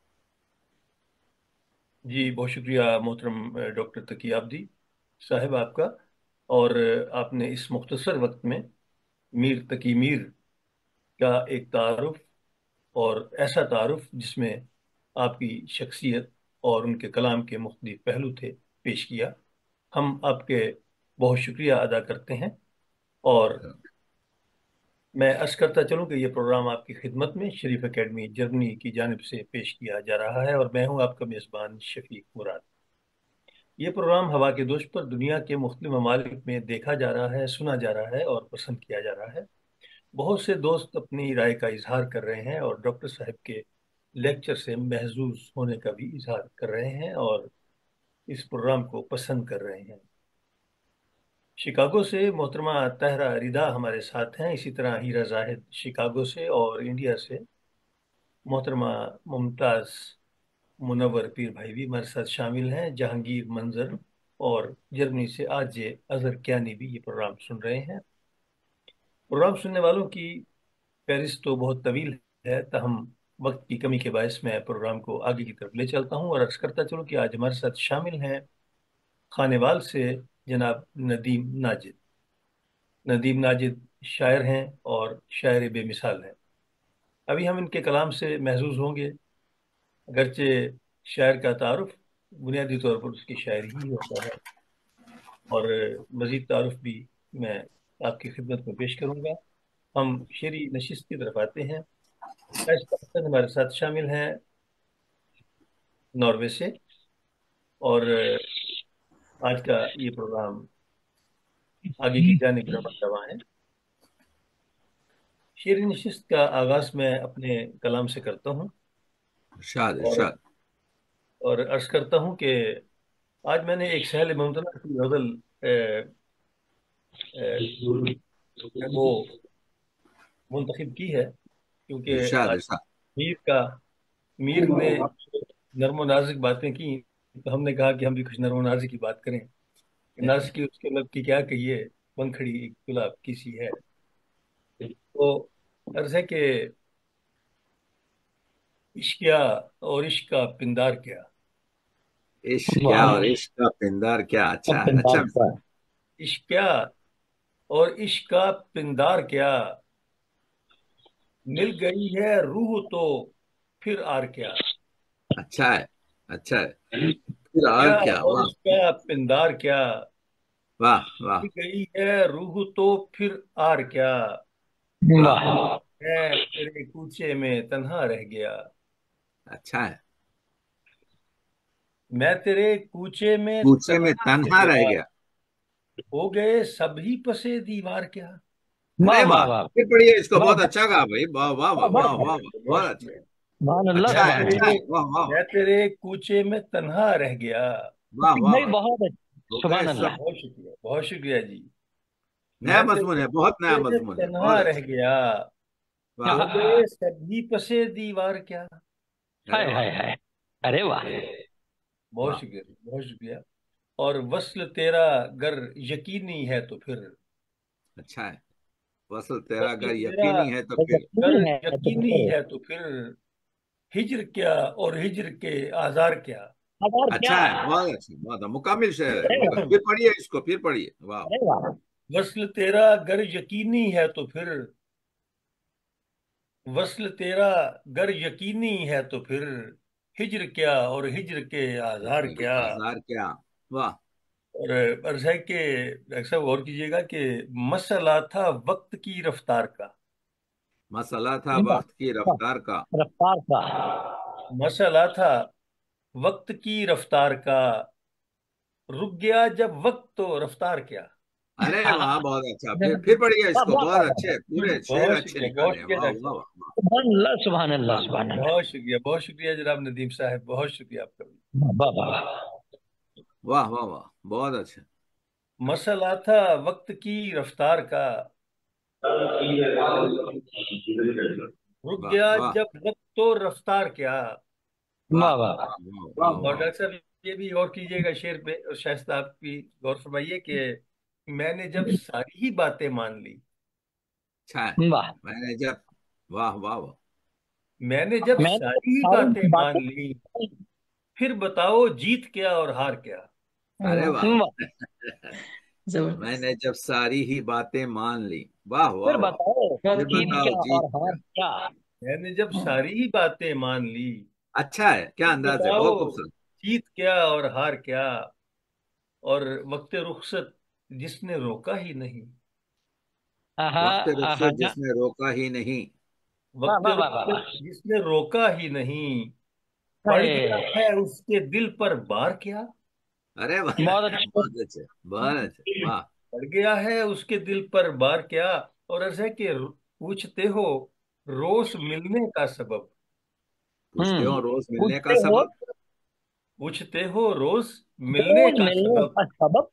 जी बहुत शुक्रिया मोहतरम डॉक्टर तकी आबदी साहब आपका। और आपने इस मुख्तसर वक्त में मीर तकी मीर का एक तारुफ, और ऐसा तारुफ जिसमें आपकी शख्सियत और उनके कलाम के मुख्तलिफ पहलू थे, पेश किया। हम आपके बहुत शुक्रिया अदा करते हैं। और मैं अर्ज करता चलूं कि ये प्रोग्राम आपकी खिदमत में शरीफ एकेडमी जर्मनी की जानिब से पेश किया जा रहा है, और मैं हूं आपका मेज़बान शफीक मुराद। ये प्रोग्राम हवा के दोष पर दुनिया के मुख्तलिफ ममालिक में देखा जा रहा है, सुना जा रहा है और पसंद किया जा रहा है। बहुत से दोस्त अपनी राय का इजहार कर रहे हैं और डॉक्टर साहब के लेक्चर से महजूज होने का भी इजहार कर रहे हैं, और इस प्रोग्राम को पसंद कर रहे हैं। शिकागो से मोहतरमा तहरा रिदा हमारे साथ हैं। इसी तरह हीरा जाहिद शिकागो से, और इंडिया से मोहतरमा मुमताज मुनव्वर पीर भाई भी हमारे साथ शामिल हैं। जहांगीर मंजर और जर्मनी से आज जे अजहर क्यानी भी ये प्रोग्राम सुन रहे हैं। प्रोग्राम सुनने वालों की फहरिस्त तो बहुत तवील है, तहम वक्त की कमी के बायस मैं प्रोग्राम को आगे की तरफ ले चलता हूँ और अर्ज करता चलूँ कि आज हमारे साथ शामिल हैं खानेवाल से जनाब नदीम नाजिद। नदीम नाजिद शायर हैं और शायर बेमिसाल हैं। अभी हम इनके कलाम से महजूज होंगे। अगरचे शायर का तारुफ बुनियादी तौर पर उसकी शायरी ही होता है, और मजीद तारुफ भी मैं आपकी खिदमत में पेश करूंगा। हम शेरी नशिस्त की तरफ आते हैं। शाइस्ता हसन हमारे साथ शामिल हैं नॉर्वे से, और आज का ये प्रोग्राम आगे की जानिब रवा रवा है। शेरी नशिस्त का आगाज मैं अपने कलाम से करता हूँ, इरशाद और इरशाद। और अर्ज करता हूँ कि आज मैंने एक सहेल मुमतना की गजल अ, अ, वो मुंतखब की है, क्योंकि इरशाद आज इरशाद। मीर का मीर ने नर्मो नाजुक बातें की, तो हमने कहा कि हम भी कुछ नर्मो नाजुक की बात करें। नाजुक की उसके लब की क्या कहिए, पंखड़ी एक गुलाब की सी है। तो अर्ज है कि इश्क क्या और इश्क का पिंदार क्या। इश्क क्या वाह। और इश्क का पिंदार क्या। अच्छा अब पिंडार अच्छा। का। इश्क क्या और इश्क का पिंदार क्या, मिल गई है रूह तो फिर आर क्या। अच्छा है अच्छा है। फिर इश्क और क्या क्या। और वाह इसका पिंदार क्या, वाह वाह। मिल गई है रूह तो फिर आर क्या। वाह। वाह। मैं तेरे कूचे में तन्हा रह गया। अच्छा है। मैं तेरे कूचे में कूचे में तन्हा रह तन्हा रह गया, गया। हो गए सभी पसे दीवार क्या। अरे वाह वाह वाह, वाह फिर पढ़िए इसको। वाह बहुत अच्छा कहा भाई। वाह वाह वाह वाह वाह वाह। वाह वाह। बहुत बहुत अच्छा। शुक्रिया। सुभान अल्लाह अच्छा मैं है सुभान अच्छा अल्लाह। तेरे है। वाह वाह मैं तेरे कूचे में तन्हा रह गया। वाह वाह नहीं वाह। बहुत अच्छा। हो गए सुभान अल्लाह। सब। बहुत शुक्रिया, बहुत शुक्रिया जी। नया मैं मजमून तेरे है, बहुत नया कूचे में मजमून है। तन्हा बहुत रह अच्छा। गया, वाह। हो गए सभी पसे दीवार क्या। अरे हाय वाह हाय हाय। अरे वाह। बहुत वाह। शुक्रिया, बहुत शुक्रिया। और वस्ल तेरा गर यकीनी है तो फिर, अच्छा है। वसल तेरा वस्ल अगर तेरा यकीनी है तो तो फिर। गर यकीनी है तो यकीनी फिर है तो फिर, हिजर क्या और हिजर के आजार क्या। अब और क्या। अच्छा है। बहुत अच्छा, बहुत मुकम्मिल शेर है। अरे मुक... वाह। फिर पढ़िए इसको, फिर पढ़िए। वाह। अरे वाह। वस्ल तेरा गर यकीनी है तो फिर, वस्ल तेरा गर यकीनी है तो फिर, हिजर क्या और हिजर के आजार क्या। आजार क्या। वाह। और अर्ज है कि ऐसा गौर कीजिएगा कि मसला था वक्त की रफ्तार का। मसला था वाह वक्त की वाह। रफ्तार का। रफ्तार का। मसला था वक्त की रफ्तार का, रुक गया जब वक्त तो रफ्तार क्या। अरे वाह, बहुत अच्छा। फिर फिर पढ़िए वाह इसको। वाह बहुत वाह वाह। अच्छे पूरे शेर बहुत अच्छे शुक्रिया, बहुत निकाले हैं। शुक्रिया वाह डॉक्टर वाह साहब। वाह सुभान अल्लाह सुभान अल्लाह वाह सुभान अल्लाह। बहुत शुक्रिया, बहुत शुक्रिया जनाब नदीम साहब, बहुत शुक्रिया आपका भी। वाह वाह वाह। वाह वाह वाह। बहुत अच्छा। मसला था वक्त की रफ्तार का, रुक वाह गया वाह जब वक्त तो रफ्तार क्या। واہ واہ واہ واہ واہ واہ اور واہ، ڈاکٹر صاحب یہ بھی غور کیجیے گا شعر پہ، اور شائستہ آپ بھی غور فرمائیے کہ میں نے جب ساری ہی باتیں مان لی، اچھا ہے. واہ، میں نے جب، واہ واہ واہ، میں نے جب میں نے ساری ہی ساری باتیں مان باتیں لی، پھر بتاؤ جیت کیا اور ہار کیا؟ ارے واہ، واہ. واہ، میں زبردست، نے جب ساری ہی باتیں مان لی، واہ پھر واہ واہ. بتاؤ پھر بہت جیت خوب. بتاؤ کیا جیت اور کیا. ہار کیا؟ میں نے جب ہاں، ساری ہی باتیں مان لی، اچھا ہے، کیا پھر انداز ہے، بتاؤ بہت خوبصورت. جیت کیا اور ہار کیا، اور وقت رخصت جس نے روکا ہی نہیں، آہا، وقت آہا، رخصت جس نے روکا ہی نہیں. واہ وقت واہ واہ واہ رخصت واہ، جس نے روکا ہی نہیں، پڑ گیا اے، ہے اس کے دل پر بار کیا؟ ارے واہ، بہت اچھے. بہت اچھا، بہت اچھا، واہ. پڑ گیا ہے اس کے دل پر بار کیا، اور ایسے کہ پوچھتے ہو روز ملنے کا سبب، پوچھتے ہوں ہو روز ملنے کا پوچھتے ہو سبب. پوچھتے ہو روز ملنے روز کا ملنے سبب، کا سبب.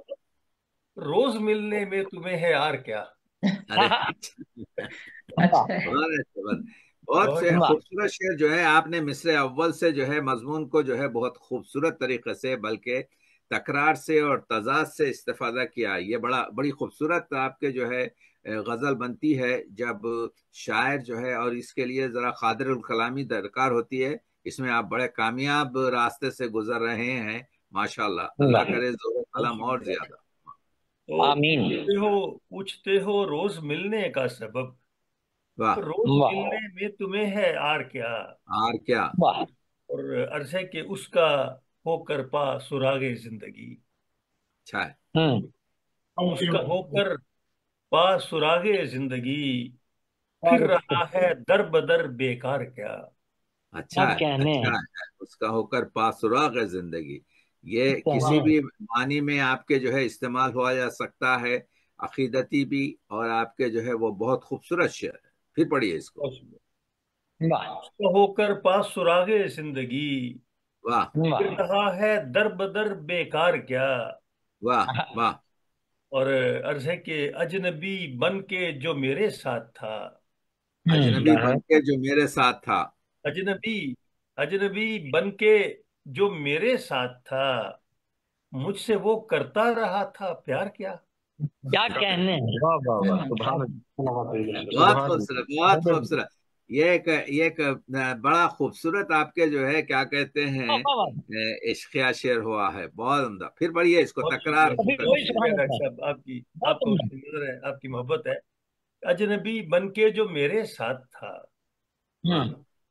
روز ملنے میں تمہیں ہے آر کیا؟ ارے آہا، اچھا، اچھا ہے. بہت اچھا، بہت بہت بہت سے واہ، خوبصورت شعر جو ہے آپ نے مصر اول سے جو ہے مضمون کو جو ہے بہت خوبصورت طریقے سے، بلکہ تکرار سے اور تضاد سے استفادہ کیا. یہ بڑا بڑی خوبصورت آپ کے جو ہے غزل بنتی ہے جب شاعر جو ہے، اور اس کے لیے ذرا قادر الکلامی درکار ہوتی ہے. اس میں آپ بڑے کامیاب راستے سے گزر رہے ہیں، ماشاءاللہ. اللہ واہ، کرے زور و بہت قلم اور شکریہ. زیادہ. تو آمین. پوچھتے ہو پوچھتے ہو روز ملنے کا سبب، واہ. روز واہ ملنے میں تمہیں ہے آر کیا، اور کیا. واہ، اور عرض ہے کہ اس کا ہو کر پا سراغ زندگی، اچھا ہے. ہوں اس کا ہو کر پا سراغ زندگی، پھر رہا ہے در بدر بیکار کیا؟ اچھا اب ہے، کہنے اچھا ہے. اس کا ہو کر پاسراغ ہے زندگی. یہ کسی کہنے بھی معنی میں آپ کے جو ہے استعمال ہوا جا سکتا ہے، عقیدتی بھی، اور آپ کے جو ہے وہ بہت خوبصورت شعر ہے. پھر پڑھیے اس کو. واہ اس کا ہو کر پا سراغ زندگی، واہ پھر واہ، رہا ہے در بدر بیکار کیا؟ واہ واہ. اور عرض ہے کہ اجنبی بن کے جو میرے ساتھ تھا، اجنبی ہوں بن کے جو میرے ساتھ تھا. اجنبی اجنبی بن کے جو میرے ساتھ تھا، مجھ سے وہ کرتا رہا تھا پیار کیا؟ کیا کہنے ہیں. واہ واہ واہ، ہاں، سبحان اللہ، بہت سبحان خوبصورت، بہت اللہ. خوبصورت. یہ ایک یہ ایک بڑا خوبصورت آپ کے جو ہے کیا کہتے ہیں واہ واہ واہ. عشقیہ شعر ہوا ہے. بہت عمدہ. پھر پڑھیے اس کو بہت تکرار شکریہ، ابھی کر بہت وہی کے. شکریہ سبحان ڈاکٹر اللہ، صاحب، آپ کی بہت آپ کا عمدہ. حسن نظر ہے، آپ کی محبت ہے. اجنبی بن کے جو میرے ساتھ تھا، واہ ہوں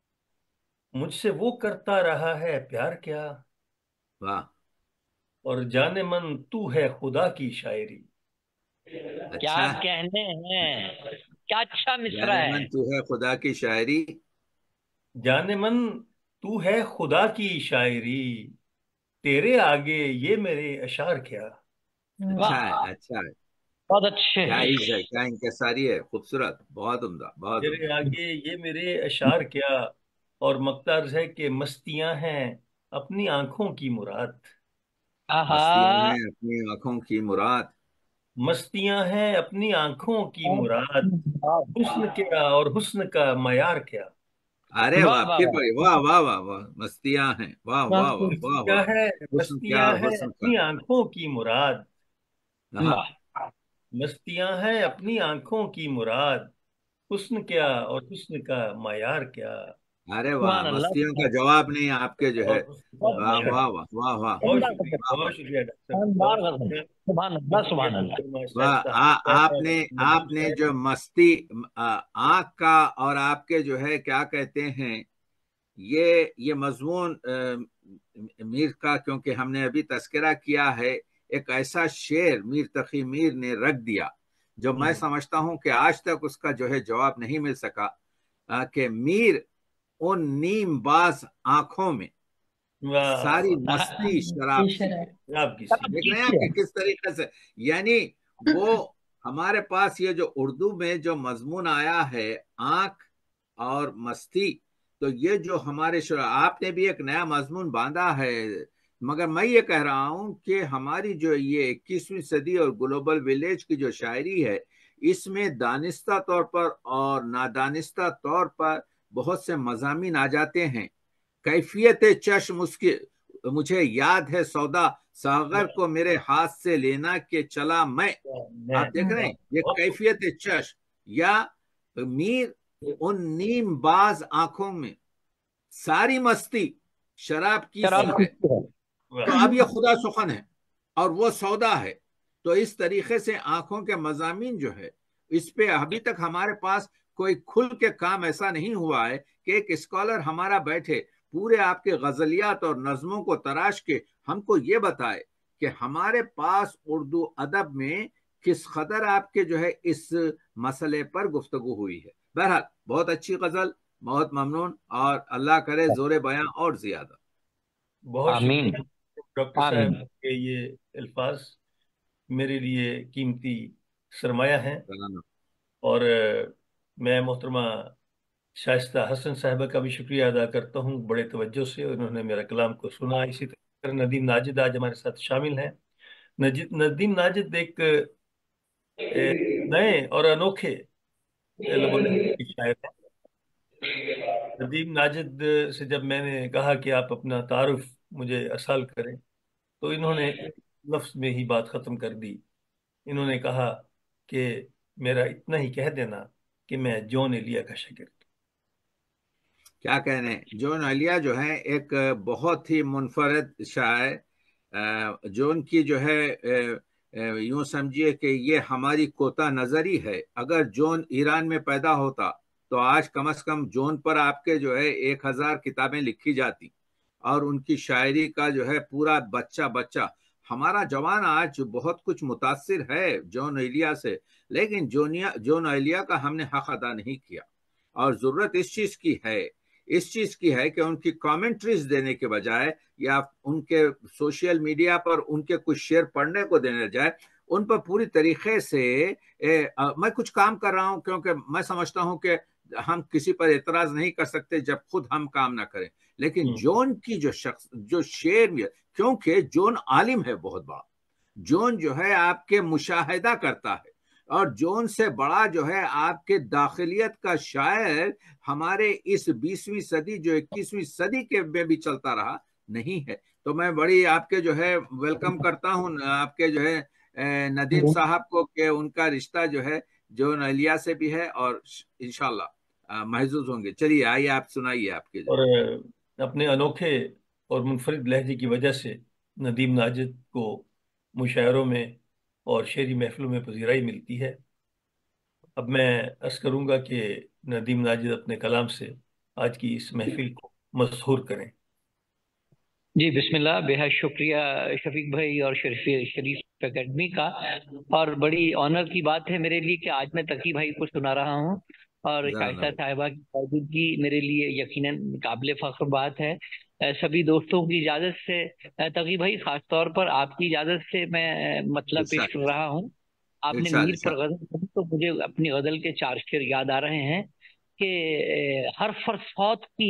مجھ سے وہ کرتا رہا ہے پیار کیا؟ واہ. اور جانے من تو ہے خدا کی شاعری، کیا اچھا. کہنے ہیں. کیا اچھا مصرع جانے ہے. من تو ہے خدا کی شاعری. جانے من تو ہے خدا کی شاعری، تیرے آگے یہ میرے اشعار کیا؟ اچھا ہے، واہ، اچھا ہے. بہت اچھے. کیا عز ہے، کیا انکساری ہے، خوبصورت، بہت عمدہ، بہت تیرے عمدہ. آگے یہ میرے اشعار کیا، اور مقترض ہے کہ مستیاں ہیں اپنی آنکھوں کی مراد، مستیاں آہا، ہیں اپنی آنکھوں کی مراد. مستیاں ہیں اپنی آنکھوں کی مراد، حسن کیا اور حسن کا معیار کیا؟ ارے واہ واہ. واہ پھر واہ. پڑھیے. واہ واہ واہ واہ. مستیاں ہیں، واہ بہت واہ واہ خوب. واہ مستیاں واہ. ہے حسن کیا مستیاں اور ہیں حسن کا. اپنی آنکھوں کی مراد، ہاں. واہ، مستیاں ہیں اپنی آنکھوں کی مراد، حسن کیا اور حسن کا معیار کیا؟ ارے واہ، سبحان اللہ، مستیوں کا سبحان جواب نہیں آپ کے جو اور ہے. حسن کا اللہ. واہ معیار واہ کیا؟ واہ واہ واہ بہت عمدہ شکریہ، غزل، واہ واہ. بہت شکریہ ڈاکٹر صاحب، شاندار بہت غزل. شکریہ. سبحان اللہ، شکریہ سبحان اللہ. محترمہ واہ. شائستہ آ- آپ صاحبہ، نے مزید آپ نے شاعر. جو مستی آ، آنکھ کا اور آپ کے جو ہے کیا کہتے ہیں یہ یہ مضمون آ، میر کا، کیونکہ ہم نے ابھی تذکرہ کیا ہے، ایک ایسا شعر میر تقی میر نے رکھ دیا جو میں ہم، سمجھتا ہوں کہ آج تک اس کا جو ہے جواب نہیں مل سکا. آ، کہ میر ان نیم باز آنکھوں میں واہ ساری واہ، مستی شراب سی شرح. ہے. آپ کی سی. سب دیکھ رہے ہیں آپ کیجیے. کہ کس طریقے سے، یعنی وہ ہمارے پاس یہ جو اردو میں جو مضمون آیا ہے آنکھ اور مستی، تو یہ جو ہمارے شعرا، آپ نے بھی ایک نیا مضمون باندھا ہے. مگر میں یہ کہہ رہا ہوں کہ ہماری جو یہ اکیسویں صدی اور گلوبل ولیج کی جو شاعری ہے، اس میں دانستہ طور پر اور نادانستہ طور پر بہت سے مضامین آ جاتے ہیں. कैफियत चश्म उसकी मुझे याद है सौदा, सागर को मेरे हाथ से लेना के चला मैं। आप देख रहे हैं ये कैफियत चश्म, या मीर उन नीम बाज आंखों में सारी मस्ती शराब की सी शराब है। है। तो अब ये खुदा सुखन है और वो सौदा है। तो इस तरीके से आंखों के मजामीन जो है, इस पे अभी तक हमारे पास कोई खुल के काम ऐसा नहीं हुआ है कि एक स्कॉलर हमारा बैठे पूरे आपके गजलियात और नज्मों को तराश के हमको ये बताए कि हमारे पास उर्दू अदब में किस कदर आपके जो है इस मसले पर गुफ्तगू हुई है। बहरहाल बहुत अच्छी गजल, बहुत ममनून, और अल्लाह करे जोरे बयां और ज्यादा। बहुत आमीन शुक्रिया डॉक्टर साहब आमीन। के ये अल्फाज मेरे लिए कीमती सरमाया हैं। और अ, मैं मोहतरमा शाइस्ता हसन साहिबा का भी शुक्रिया अदा करता हूँ, बड़े तवज्जो से उन्होंने मेरा कलाम को सुना। इसी तरह नदीम नाजिद आज हमारे साथ शामिल हैं। नजीद नदीम नाजिद एक अ, नए और अनोखे लबो लहजा की शायर है। नदीम नाजिद से जब मैंने कहा कि आप अपना तारुफ मुझे अरसाल करें, तो इन्होंने लफ्ज में ही बात खत्म कर दी। इन्होंने कहा कि मेरा इतना ही कह देना कि मैं जॉन एलिया का शागिर्द। क्या कहने, जॉन एलिया जो है एक बहुत ही मुनफरद शायर, अ, जॉन की जो है अ, अ, यूं समझिए कि ये हमारी कोता नजरी है। अगर जॉन ईरान में पैदा होता तो आज कम से कम जॉन पर आपके जो है एक हजार किताबें लिखी जाती, और उनकी शायरी का जो है पूरा बच्चा बच्चा हमारा जवान आज बहुत कुछ मुतासिर है जॉन एलिया से। लेकिन जोनिया जॉन एलिया का हमने हक अदा नहीं किया, और जरूरत इस चीज की है, इस चीज की है कि उनकी कमेंट्रीज देने के बजाय या उनके सोशल मीडिया पर उनके कुछ शेयर पढ़ने को देने जाए, उन पर पूरी तरीके से ए, आ, मैं कुछ काम कर रहा हूं क्योंकि मैं समझता हूं कि हम किसी पर एतराज नहीं कर सकते जब खुद हम काम ना करें। लेकिन हम्म, जोन की जो शख्स जो शेर में, क्योंकि जोन आलिम है बहुत बड़ा, जोन जो है आपके मुशाहिदा करता है, और जोन से बड़ा जो है आपके दाखिलियत का शायर हमारे इस बीसवीं सदी जो इक्कीसवीं सदी के में भी चलता रहा नहीं है। तो मैं बड़ी आपके जो है वेलकम करता हूं आपके जो है अ, नदीम साहब को, कि उनका रिश्ता जो है जोन एलिया से भी है, और इंशाल्लाह अ, महजूज होंगे। चलिए आइए आप सुनाइए आपके जो और है। अ, अपने अनोखे और मुनफरिद लहजे की वजह से नदीम नाजिद को मुशायरों में और शेरी महफिलों में पजीराई मिलती है। अब मैं अर्ज करूंगा कि नदीम नाजिद अपने कलाम से आज की इस महफिल को मशहूर करें। जी बिस्मिल्लाह, बेहद शुक्रिया शफीक भाई और शरीफ शरीफ एकेडमी का। और बड़ी ऑनर की बात है मेरे लिए कि आज मैं तकी भाई को सुना रहा हूँ, और शाइस्ता साहिबा की मौजूदगी मेरे लिए यकीनन काबिल फख्र बात है। अ, सभी दोस्तों की इजाजत से, अ, तकी भाई खास तौर पर आपकी इजाजत से मैं अ, मतलब पेश कर रहा हूँ। आपने इरशाद मीर इरशाद। पर गजल पढ़ी तो मुझे अपनी गजल के चार शेर याद आ रहे हैं कि अ, हर फरसौत की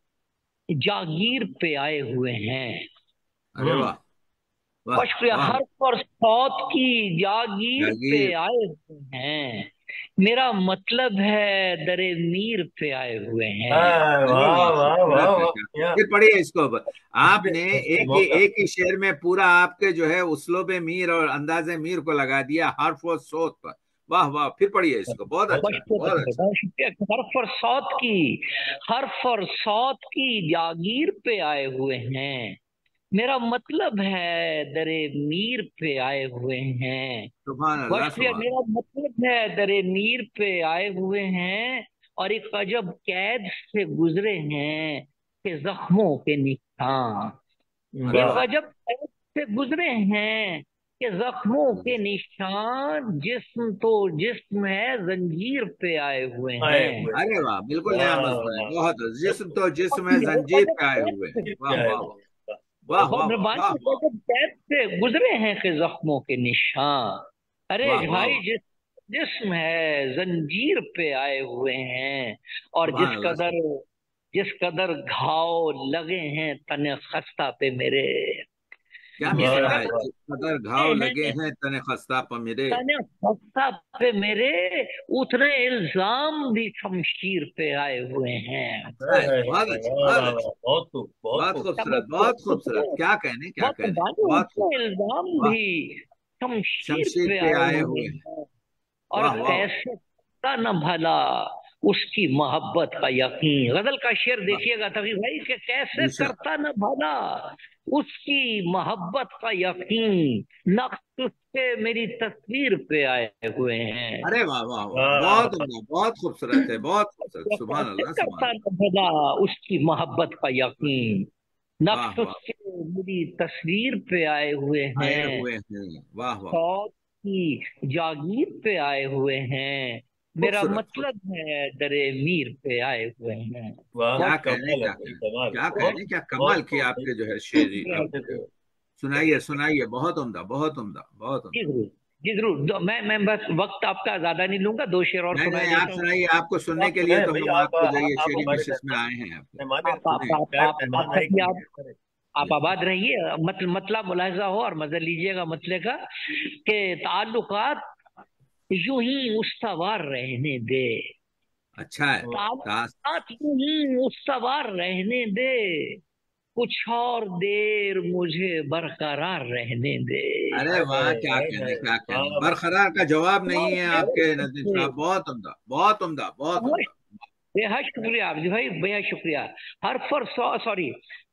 जागीर पे आए हुए हैं। अरे हम्म। वाह, वाह बहुत शुक्रिया। वाह। हर फरसौत की जागीर पे जागीर। आए हुए हैं, मेरा मतलब है दरे मीर पे आए हुए हैं। हाँ, अरे वाह वाह, वाह क्या वाह क्या वाह, क्या। क्या फिर पढ़िए इसको। इसमें आपने एक ही मौका। एक ही शेर में पूरा आपके जो है उस्लूब मीर और अंदाजे मीर को लगा दिया हर्फ और सोत पर। वाह वाह, फिर पढ़िए इसको। बहुत बहुत बहुत अच्छा, शुक्रिया बहुत तकी भाई, अच्छा। बहुत शुक्रिया। हर फरसौत की हर फरसौत की जागीर पे आए हुए हैं, मेरा मतलब है दरे मीर पे आए हुए हैं। सुभान बहुत अल्लाह, शुक्रिया। सुभान। मेरा मतलब है दरे मीर पे आए हुए हैं, और एक अजब कैद से गुजरे हैं कि जख्मों के निशान। अरे एक वाह। अजब कैद से गुजरे हैं कि जख्मों के निशान, जिस्म तो जिस्म है जंजीर पे आए हुए आए हैं। हुए अरे हैं। वाह, बिल्कुल नया वाह मजमून है। वाह बहुत जिस्म तो जिस्म है, एक जंजीर अजब पे आए कैद हुए हैं। से, वाह क्या है वाह वो? वाह बहुत वाह वाह मेहरबानी, वाह एक वाह अजब कैद से गुजरे हैं कि जख्मों के निशान। अरे वाह वाह भाई, वाह। जिस जिस्म है जंजीर पे आए हुए हैं, और सुभान जिस अल्लाह। कदर जिस कदर घाव लगे हैं तने खस्ता पे मेरे, کیا یہ مصرع ہے؟ رب جس قدر گھاؤ لگے ہیں تن خستہ پہ میرے، تنے خستہ پہ میرے، اتنے الزام بھی شمشیر پہ آئے ہوئے ہیں. اچھا ہے، بہت اچھا، بہت اچھا، بہت خوب، بہت بہت خوب. خوبصورت، سمجھتے بہت خوبصورت، کیا کہنے کیا وقت کہنے، بانے بہت اتنے خوبصورت. الزام واہ، بھی شمشیر شمشیر پہ پہ آئے آئے ہوئے ہوئے ہیں. ہیں. اور واہ واہ واہ. کیسے کا نہ بھلا اس کی محبت کا یقین. غزل کا شعر واہ، دیکھیے گا تبھی بھائی کہ کیسے بے شک. کرتا نہ بھلا اس کی محبت کا یقین. نقش اس کے میری تصویر پہ آئے ہوئے ہیں. ارے واہ واہ واہ، واہ، بہت عمدہ، بہت خوبصورت ہے، بہت خوبصورت، یہ سبحان کیسے اللہ سبحان کرتا اللہ. نہ بھلا اس کی محبت کا یقین. واہ نقش اس واہ، کے میری تصویر پہ آئے ہوئے آئے ہیں. ہوئے ہیں. واہ واہ، سوچ کی جاگیر پہ آئے ہوئے ہیں. میرا خوبصورت خوبصورت. مطلب ہے درے میر پہ آئے ہوئے ہیں. واہ، کیا بہت کہنے کمال ہے کیا بھائی، کہنے، کمال، کیا بہت کہنے کیا بہت کمال خوب کیا آپ بھائی. کے جو ہے شیری، شکریہ. آپ کے سنائیے سنائیے، بہت عمدہ، بہت عمدہ، بہت جی عمدہ. ضرور، جی ضرور. دو- میں میں بس وقت آپ کا زیادہ نہیں لوں گا، دو شعر اور نہیں سنائے نہیں، آپ دیتا ہوں. سنائیے، آپ کو سننے آپ کے لیے سنائیں تو بھئی، ہم آپ آپ کو جو یہ آپ شیری ہمارے مجلس میں مہمان آئے ہیں آپ کے. مہمان آپ آپ سنائیے. آپ شاید آپ مہمان آپ نہیں کبھی کیجیے آپ کریں. آپ آباد رہیے. مطلب مطلب ملاحظہ ہو اور مزہ لیجیے گا مسئلے کا کہ تعلقات یوں ہی استوار رہنے دے. اچھا ہے. تاس. تعلقات یوں ہی استوار رہنے دے، کچھ اور دیر مجھے برقرار رہنے دے. ارے ہائے واہ، ہائے کیا ہائے کہنے ہائے، کیا کہنے، واہ واہ. برقرار کا جواب نہیں ہے آپ کے ندیم بے صاحب. بہت عمدہ، بہت عمدہ، بہت عمدہ. حد شکریہ آپ جی بھائی، بے حد شکریہ. حرف اور سوری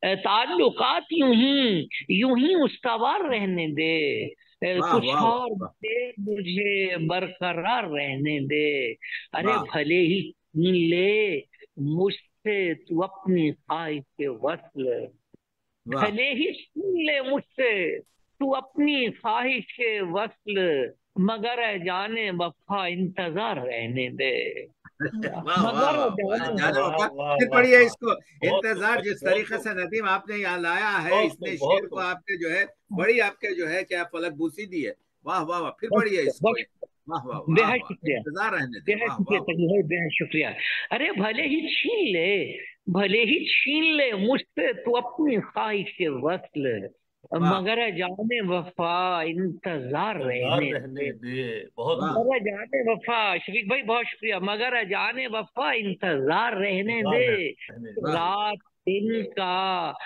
تعلقات یوں ہی یوں ہی استوار رہنے دے، واہ کچھ واہ واہ اور واہ دیر مجھے برقرار رہنے دے. ارے واہ بھلے ہی چھین لے مجھ سے تو اپنی خواہش کے وصل، واہ. بھلے ہی چھین لے مجھ سے تو اپنی خواہش کے وصل، مگر اے جانے وفا انتظار رہنے دے. واہ واہ مگر واہ واہ، جانے جانے واہ وفا. واہ پھر واہ پڑھیے واہ. اس کو. بہت خوب انتظار بھائی، جس بہت طریقے خوب، سے ندیم آپ نے یہاں لایا ہے، بہت اس خوب، نے بہت شیر کو خوب. آپ کے جو ہے بڑی آپ کے جو ہے کیا فلک بوسی دی ہے. واہ واہ واہ، پھر پڑھیے اس کو. بہت واہ واہ بے واہ حد واہ، شکریہ، انتظار رہنے بے دے. حد واہ شکریہ واہ واہ. تقی بھائی، بے حد شکریہ. ارے بھلے ہی چھین لے بھلے ہی چھین لے مجھ سے تو اپنی خواہش کے وصل، واہ مگر جانے وفا انتظار انتظار رہنے رہنے دے. دے. بہت واہ. خوب. مگر جانے وفا شفیق بھائی بہت شکریہ. مگر جانے وفا انتظار رہنے انتظار دے. رہنے دے. واہ. رات دن کا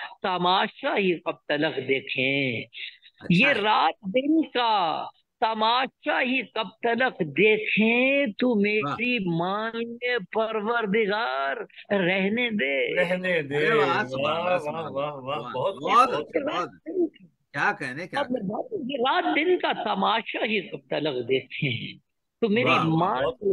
تماشا ہی کب تلک دیکھیں، یہ اچھا ہے. رات دن کا تماشا ہی کب تلک دیکھیں، تو واہ. میری مان پروردگار رہنے دے. رہنے دے. ارے واہ، سبحان واہ اللہ واہ سبحان واہ اللہ واہ، سبحان بہت اللہ. خوب، بہت بہت اچھا، خوب. بہت اچھا. کیا کہنے کیا اب میں کہنے. بات یہ رات دن کا تماشا ہی کب تلک دیکھیں، تو میری واہ واہ. مان بہت خوب.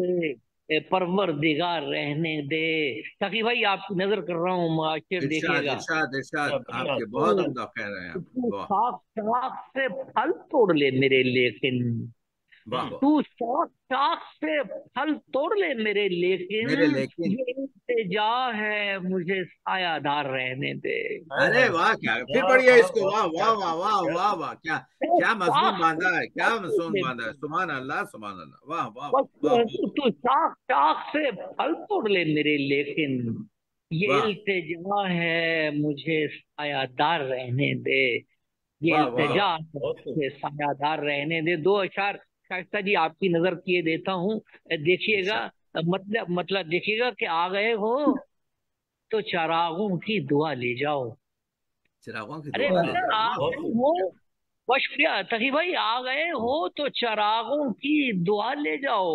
پروردگار رہنے دے. تاکہ بھائی آپ کی نظر کر رہا ہوں، معاشر دیکھیے ارشاد گا. ارشاد ارشاد، آپ بڑھیا. کے تو بہت عمدہ کہہ رہے ہیں آپ. تو واہ شاخ شاخ سے پھل توڑ لے میرے لیکن، واہ ہوں. واہ. تو شاخ شاخ سے پھل توڑ لے میرے لیکن، میرے لیکن. یہ التجا ہے مجھے سایہ دار رہنے دے. ہائے ارے ہائے. واہ، کیا پھر واہ پڑھیے اس واہ کو. واہ، واہ کیا واہ واہ چیز ہے، واہ کیا واہ چیز. واہ. کیا کیا مضمون شاخ باندھا ہے، کیا سے مضمون پھل باندھا ہے. سبحان اللہ سبحان اللہ. واہ واہ بس واہ واہ تو شاخ شاخ سے پھل توڑ لے میرے لیکن، یہ واہ التجا ہے مجھے سایہ دار رہنے دے. یہ واہ واہ. التجا ہے بہت خوب. مجھے سایہ دار رہنے دے. دو اشعار شائستہ جی آپ کی نظر کیے دیتا ہوں، دیکھیے گا. ارشاد. مطلب مطلب دیکھیے گا کہ آ گئے ہو تو چراغوں کی دعا لے جاؤ. چراغوں کی ارے دعا لے اگر جاؤ. آ واہ بہت واہ. گئے خوب. ہو، بہت شکریہ تقی بھائی، آ گئے ہو تو چراغوں کی دعا لے جاؤ،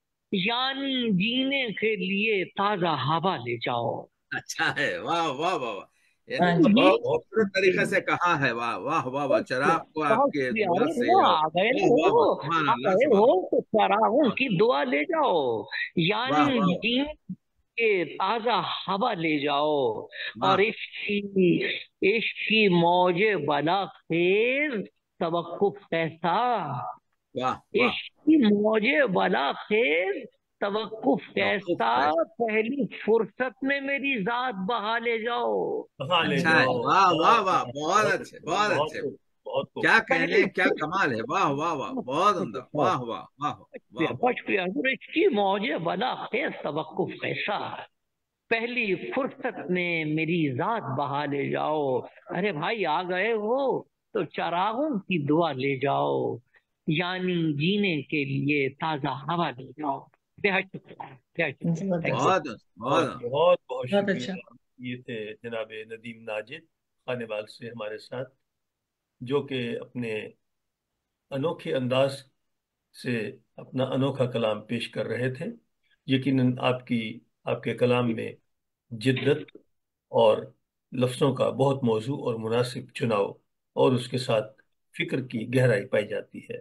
یعنی جینے کے لیے تازہ ہوا لے جاؤ. اچھا ہے. واہ واہ واہ واہ. یعنی یہ بہت خوبصورت طریقے سے کہا ہے. واہ واہ واہ واہ. بہت چراغ کو آپ بہت کے شکریہ. دعا ارے سے. وہ آ گئے واہ واہ ہو واہ. سبحان آ اللہ گئے سبحان ہو اللہ. تو چراغوں واہ کی دعا لے جاؤ، واہ یعنی واہ جینے کے تازہ ہوا لے جاؤ. اور واہ عشق کی عشق کی موج بلا خیز توقف کیسا، واہ واہ. عشق کی موج بلا خیز توقف موقف کیسا، ہے. پہلی فرصت میں میری ذات بہا لے جاؤ. کہاں لے اچھا ہے. جاؤ. واہ واہ واہ واہ. واہ، بہت بہت اچھے، خوب، بہت بہت اچھے. خوب، بہت خوب. کیا کہنے، پہلی کیا کمال ہے. واہ واہ واہ. بہت عمدہ. واہ واہ واہ واہ واہ. بہت شکریہ حضور. اس کی موج بلا خیز توقف کیسا، پہلی فرصت میں میری ذات بہا لے جاؤ. ارے بھائی آ گئے ہو تو چراغوں کی دعا لے جاؤ، یعنی جینے کے لیے تازہ ہوا لے جاؤ۔ بے حد شکریہ، بے حد شکریہ، تھینک یو۔ بہت اور بہت بہت بہت بہت شکریہ۔ اچھا۔ یہ تھے جناب ندیم ناجد خانے وال سے ہمارے ساتھ، جو کہ اپنے انوکھے انداز سے اپنا انوکھا کلام پیش کر رہے تھے۔ یقیناً آپ کی آپ کے کلام میں جدت اور لفظوں کا بہت موزوں اور مناسب چناؤ اور اس کے ساتھ فکر کی گہرائی پائی جاتی ہے۔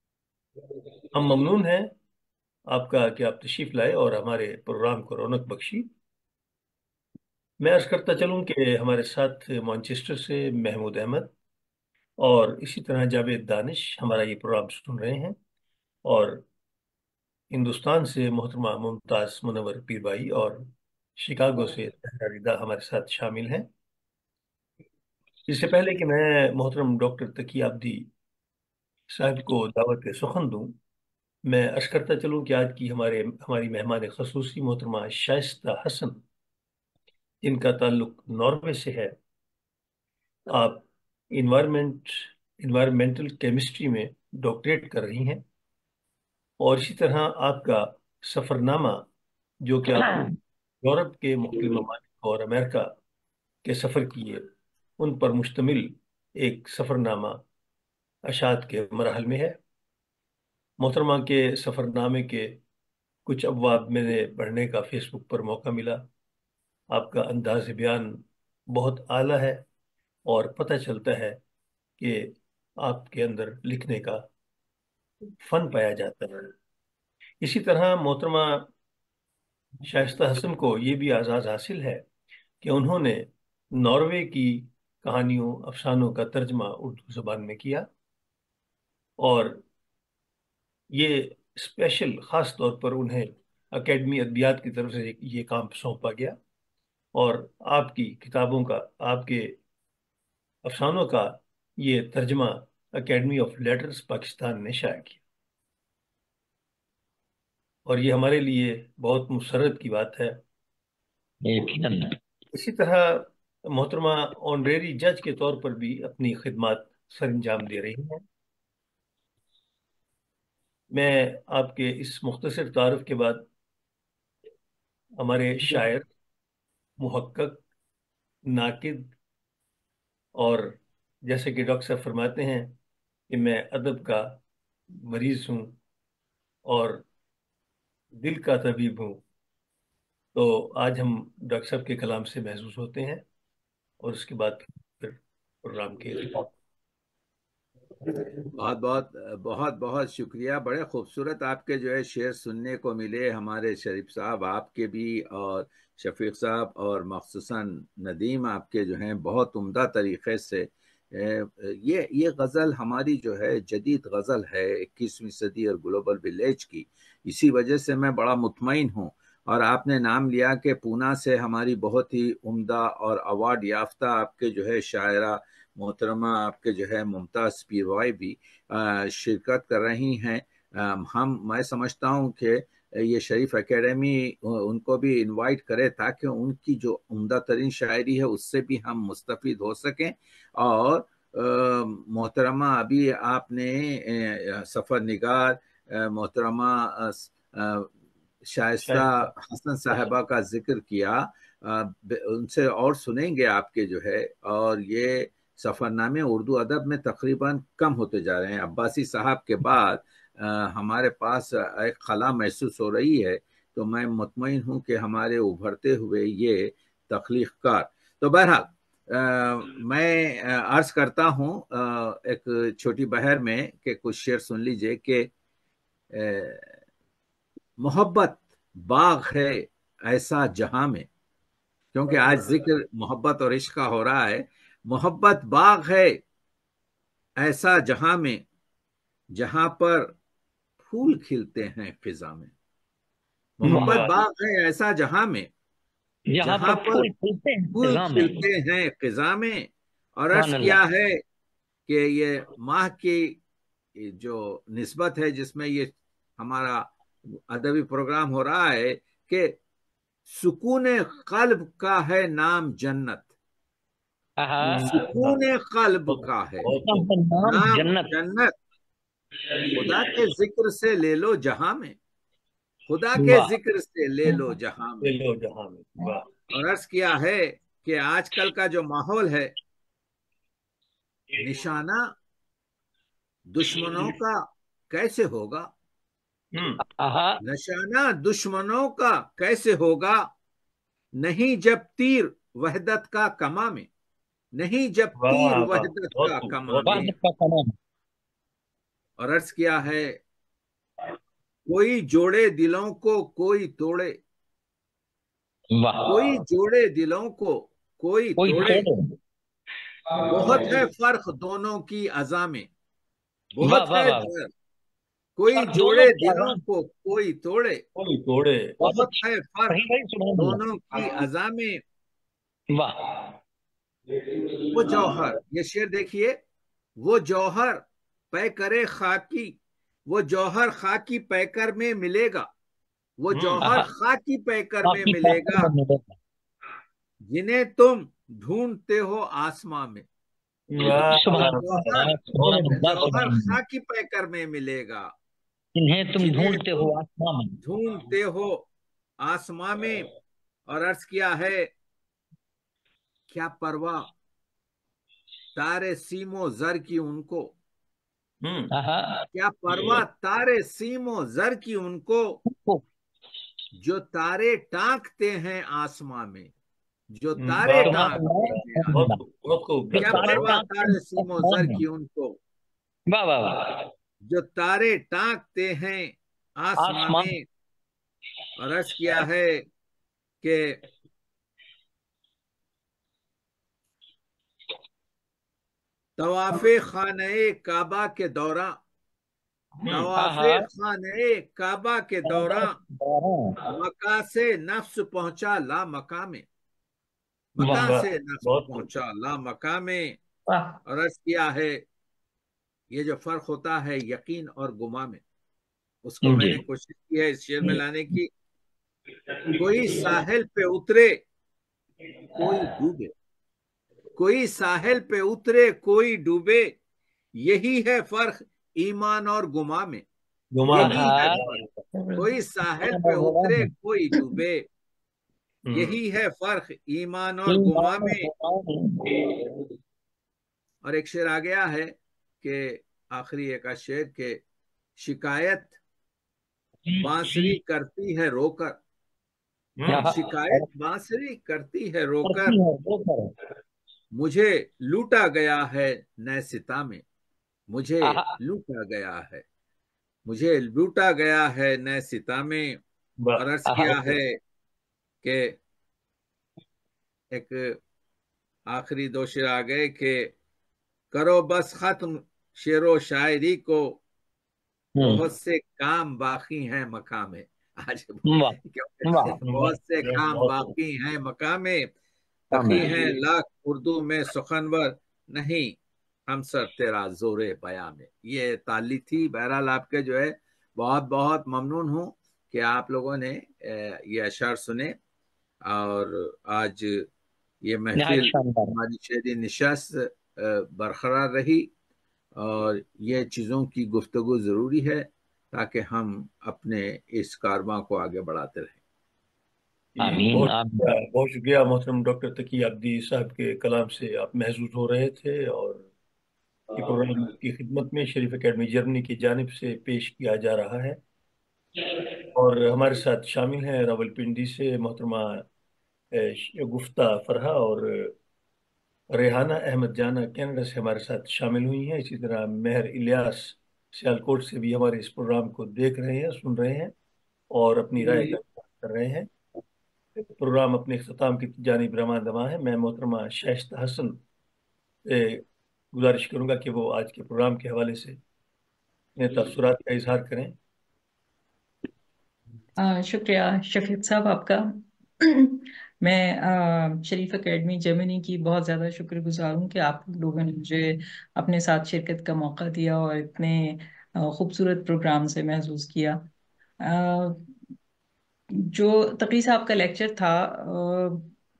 ہم ممنون ہیں آپ کا کہ آپ تشریف لائے اور ہمارے پروگرام کو رونق بخشی۔ میں عرض کرتا چلوں کہ ہمارے ساتھ مانچسٹر سے محمود احمد اور اسی طرح جاوید دانش ہمارا یہ پروگرام سن رہے ہیں، اور ہندوستان سے محترمہ ممتاز منور پیر بھائی اور شکاگو سے طاہرہ رضا ہمارے ساتھ شامل ہیں۔ اس سے پہلے کہ میں محترم ڈاکٹر تقی آبدی صاحب کو دعوت سخن دوں، میں عرض کرتا چلوں کہ آج کی ہمارے ہماری مہمان خصوصی محترمہ شائستہ حسن، جن کا تعلق ناروے سے ہے۔ آپ انوائرمنٹ انوائرمنٹل کیمسٹری میں ڈاکٹریٹ کر رہی ہیں، اور اسی طرح آپ کا سفر نامہ، جو کہ آپ یورپ کے مختلف ممالک اور امریکہ کے سفر کیے، ان پر مشتمل ایک سفر نامہ اشاعت کے مراحل میں ہے۔ محترمہ کے سفر نامے کے کچھ ابواب میں نے پڑھنے کا فیس بک پر موقع ملا۔ آپ کا انداز بیان بہت اعلیٰ ہے، اور پتہ چلتا ہے کہ آپ کے اندر لکھنے کا فن پایا جاتا ہے۔ اسی طرح محترمہ شائستہ حسن کو یہ بھی اعزاز حاصل ہے کہ انہوں نے ناروے کی کہانیوں افسانوں کا ترجمہ اردو زبان میں کیا، اور یہ اسپیشل خاص طور پر انہیں اکیڈمی ادبیات کی طرف سے یہ کام سونپا گیا، اور آپ کی کتابوں کا، آپ کے افسانوں کا یہ ترجمہ اکیڈمی آف لیٹرز پاکستان نے شائع کیا، اور یہ ہمارے لیے بہت مسرت کی بات ہے۔ یقیناً۔ اسی طرح محترمہ آنریری جج کے طور پر بھی اپنی خدمات سر انجام دے رہی ہیں۔ میں آپ کے اس مختصر تعارف کے بعد ہمارے شاعر، محقق، ناقد، اور جیسے کہ ڈاکٹر صاحب فرماتے ہیں کہ میں ادب کا مریض ہوں اور دل کا طبیب ہوں، تو آج ہم ڈاکٹر صاحب کے کلام سے محظوظ ہوتے ہیں، اور اس کے بعد پھر پروگرام کے اختتام۔ بہت بہت بہت بہت شکریہ۔ بڑے خوبصورت آپ کے جو ہے شعر سننے کو ملے ہمارے شریف صاحب، آپ کے بھی، اور شفیق صاحب، اور مخصوصاً ندیم آپ کے جو ہیں بہت عمدہ طریقے سے یہ یہ غزل ہماری جو ہے جدید غزل ہے اکیسویں صدی اور گلوبل ولیج کی، اسی وجہ سے میں بڑا مطمئن ہوں۔ اور آپ نے نام لیا کہ پونا سے ہماری بہت ہی عمدہ اور ایوارڈ یافتہ آپ کے جو ہے شاعرہ محترمہ آپ کے جو ہے ممتاز پیروائی بھی شرکت کر رہی ہیں۔ ہم میں سمجھتا ہوں کہ یہ شریف اکیڈمی ان کو بھی انوائٹ کرے تاکہ ان کی جو عمدہ ترین شاعری ہے اس سے بھی ہم مستفید ہو سکیں۔ اور محترمہ ابھی آپ نے سفر نگار محترمہ شائستہ حسن صاحبہ کا ذکر کیا، ان سے اور سنیں گے آپ کے جو ہے، اور یہ سفر نامے اردو ادب میں تقریباً کم ہوتے جا رہے ہیں۔ عباسی صاحب کے بعد ہمارے پاس ایک خلا محسوس ہو رہی ہے، تو میں مطمئن ہوں کہ ہمارے ابھرتے ہوئے یہ تخلیق کار، تو بہرحال میں عرض کرتا ہوں ایک چھوٹی بہر میں کہ کچھ شعر سن لیجئے کہ محبت باغ ہے ایسا جہاں میں، کیونکہ آج ذکر محبت اور عشق کا ہو رہا ہے۔ محبت باغ ہے ایسا جہاں میں، جہاں پر پھول کھلتے ہیں خزاں میں۔ محبت باغ ہے ایسا جہاں میں، جہاں جہاں پر پھول کھلتے ہیں پھول خزاں میں۔ کھلتے ہیں خزاں میں۔ اور عرض سبحان کیا اللہ۔ ہے کہ یہ ماہ کی جو نسبت ہے جس میں یہ ہمارا ادبی پروگرام ہو رہا ہے کہ سکون قلب کا ہے نام جنت، سکون قلب بہت کا ہے بہت خوب. نام نام جنت. جنت. خدا کے ذکر سے لے لو جہاں میں، خدا کے واہ. ذکر سے لے لو جہاں میں. لے لو جہاں میں. واہ. اور عرض کیا ہے کہ آج کل کا جو ماحول ہے، نشانہ دشمنوں کا کیسے ہوگا، ہوں. آہا. نشانہ دشمنوں کا کیسے ہوگا، نہیں جب تیر وحدت کا کما میں، نہیں جب تیر واہ واہ، وحدت بہت کا خوب کما بہت میں. خوب. وحدت کا کمال. اور عرض کیا ہے، کوئی جوڑے دلوں کو کوئی توڑے، واہ. کوئی جوڑے دلوں کو کوئی کوئی توڑے، چھوڑے. بہت ہے فرق دونوں کی اذا میں، واہ بہت واہ ہے واہ. فرق. کوئی فرق دونوں جوڑے کی دلوں آواز. کو کوئی توڑے، کوئی توڑے. بہت بہت اچھی. ہے فرق صحیح بھائی، سبحان دونوں کی اللہ. اذا میں. واہ. وہ جوہر، یہ شعر دیکھیے، وہ جوہر پے کرے خاکی، وہ جوہر خاکی پیکر میں ملے گا، وہ ہوں. جوہر آہا. خاکی پیکر آپ میں کی ملے پیکر گا، میں ملے گا. جنہیں تم ڈھونڈتے ہو آسماں میں. واہ وہ سبحان واہ جوہر واہ، اللہ. بہت سبحان خوب اللہ. بہت جوہر سبحان خوب. اللہ. خاکی پیکر میں ملے گا، جنہیں تم جنہیں ڈھونڈتے تم ہو آسمان میں. ڈھونڈتے ہو آسماں میں. اور عرض کیا ہے، کیا پرواہ تارے سیم و زر کی ان کو، ہوں. آہا. کیا پرواہ تارے سیم و زر کی ان کو، جو تارے ٹانکتے ہیں آسماں میں، جو تارے واہ سبحان واہ ٹانکتے اللہ. ہیں سبحان بہت اللہ. آسماں. خوب بہت خوب جو کیا ڈاکٹر تارے صاحب. پرواہ ٹانکتے تارے ہیں سیم و آسمان زر میں. کی ان کو، واہ واہ واہ. جو تارے ٹانکتے ہیں آسماں آسمان. میں. اور عرض کیا ہے کہ طواف خانہ کعبہ کے دوران، ہوں. طواف آہا. خانہ کعبہ کے دوران، مکہ سے نفس پہنچا لا مکہ میں، مکہ واہ واہ، سے نفس بہت خوب. پہنچا لا مکہ میں. واہ. اور عرض کیا ہے، یہ جو فرق ہوتا ہے یقین اور گما میں، اس کو میں جی. نے کوشش کی ہے اس شعر میں لانے کی. کوئی ساحل پہ اترے کوئی ڈوبے، کوئی ساحل پہ اترے کوئی ڈوبے، یہی ہے فرق ایمان اور گما میں، گمان ہے. یہی ہے آہا. فرق. کوئی ساحل پہ اترے کوئی ڈوبے، ہوں. یہی ہے فرق ایمان اور گما میں. اور ایک شعر آ گیا ہے کہ آخری ایک شعر کہ شکایت بانسری کرتی ہے رو کر، ہوں. شکایت بانسری کرتی ہے رو کر، کرتی ہے وہ کرو. مجھے لوٹا گیا ہے نئے ستا میں، مجھے آہا. لوٹا گیا ہے، مجھے لوٹا گیا ہے نئے ستا میں. واہ، اور عرض آہا. کیا ہے کہ ایک آخری دو شعر آ گئے کہ کرو بس ختم شعر و شاعری کو، ہوں. بہت سے کام باقی ہیں مکہ میں. آج واہ واہ. بہت سے کام بہت خوب. باقی ہیں مکہ میں، تقی آمین. ہیں لاکھ اردو میں سخنور، نہیں ہم سر تیرا زور بیاں میں. یہ تعلی تھی. بہرحال آپ کے جو ہے بہت بہت ممنون ہوں کہ آپ لوگوں نے یہ اشعار سنے، اور آج یہ نہایت محفل شاندار. ہماری شعری نشست برقرار رہی. اور یہ چیزوں کی گفتگو ضروری ہے تاکہ ہم اپنے اس کارواں کو آگے بڑھاتے رہیں. جی، آمین بہت آمین. شکریہ بہت شکریہ محترم ڈاکٹر تقی عبدی صاحب کے کلام سے آپ محظوظ ہو رہے تھے، اور یہ پروگرام کی خدمت میں شریف اکیڈمی جرمنی کی جانب سے پیش کیا جا رہا ہے. اور ہمارے ساتھ شامل ہیں راولپنڈی سے محترمہ گفتہ فرحہ، اور ریحانہ احمد جانا کینیڈا سے ہمارے ساتھ شامل ہوئی ہیں. اسی طرح مہر الیاس سیالکوٹ سے بھی ہمارے اس پروگرام کو دیکھ رہے ہیں، سن رہے ہیں اور اپنی رائے کا اظہار کر رہے ہیں. پروگرام اپنے اختتام کی جانب رواں دواں ہے. میں محترمہ شائستہ حسن سے گزارش کروں گا کہ وہ آج کے پروگرام کے حوالے سے اپنے تاثرات کا اظہار کریں. شکریہ شفیق صاحب آپ کا. میں شریف اکیڈمی جرمنی کی بہت زیادہ شکر گزار ہوں کہ آپ لوگوں نے مجھے اپنے ساتھ شرکت کا موقع دیا اور اتنے خوبصورت پروگرام سے محظوظ کیا. جو تقی صاحب کا لیکچر تھا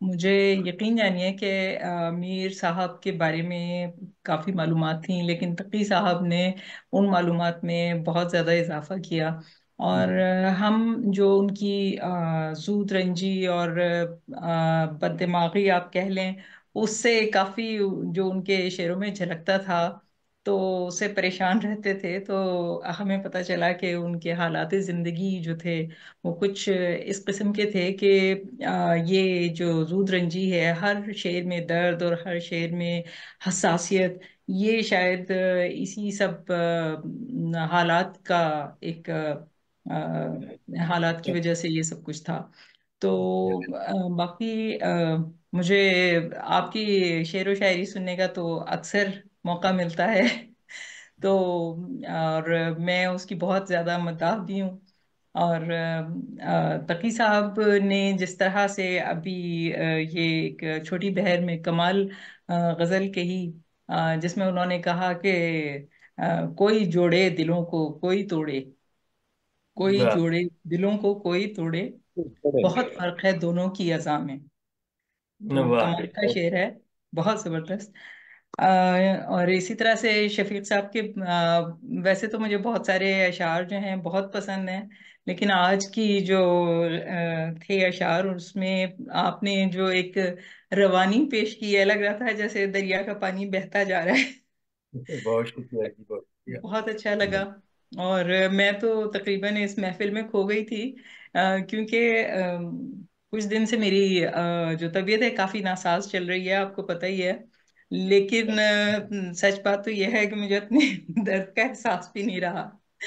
مجھے یقین جانیے کہ آ، میر صاحب کے بارے میں کافی معلومات تھیں، لیکن تقی صاحب نے ان معلومات میں بہت زیادہ اضافہ کیا، اور آ، ہم جو ان کی آ، زود رنجی اور آ، بد دماغی آپ کہہ لیں، اس سے کافی جو ان کے شعروں میں جھلکتا تھا، تو اس سے پریشان رہتے تھے، تو ہمیں پتہ چلا کہ ان کے حالات زندگی جو تھے وہ کچھ اس قسم کے تھے کہ آ، یہ جو زود رنجی ہے، ہر شعر میں درد اور ہر شعر میں حساسیت، یہ شاید آ، اسی سب آ، حالات کا ایک آ، حالات کی وجہ سے یہ سب کچھ تھا۔ تو آ، باقی آ، مجھے آپ کی شعر و شاعری سننے کا تو اکثر موقع ملتا ہے، تو اور میں اس کی بہت زیادہ مداح بھی ہوں، اور آ، تقی صاحب نے جس طرح سے ابھی آ، یہ ایک چھوٹی بہر میں کمال آ، غزل کہی، آ، جس میں انہوں نے کہا کہ آ، کوئی جوڑے دلوں کو کوئی توڑے، کوئی واہ جوڑے دلوں کو کوئی توڑے، بہت فرق ہے دونوں کی اذا میں۔ تو واہ کمال کا شعر ہے، بہت زبردست۔ آ، اور اسی طرح سے شفیق صاحب کے آ، ویسے تو مجھے بہت سارے اشعار جو ہیں بہت پسند ہیں، لیکن آج کی جو آ، تھے اشعار، اس میں آپ نے جو ایک روانی پیش کی ہے، لگ رہا تھا جیسے دریا کا پانی بہتا جا رہا ہے۔ بہت شکریہ جی، بہت شکریہ۔ بہت اچھا لگا، اور میں تو تقریباً اس محفل میں کھو گئی تھی، آ، کیونکہ آم، کچھ دن سے میری آ، جو طبیعت ہے کافی ناساز چل رہی ہے، آپ کو پتہ ہی ہے، لیکن آ، سچ بات تو یہ ہے کہ مجھے اپنے درد کا احساس بھی نہیں رہا،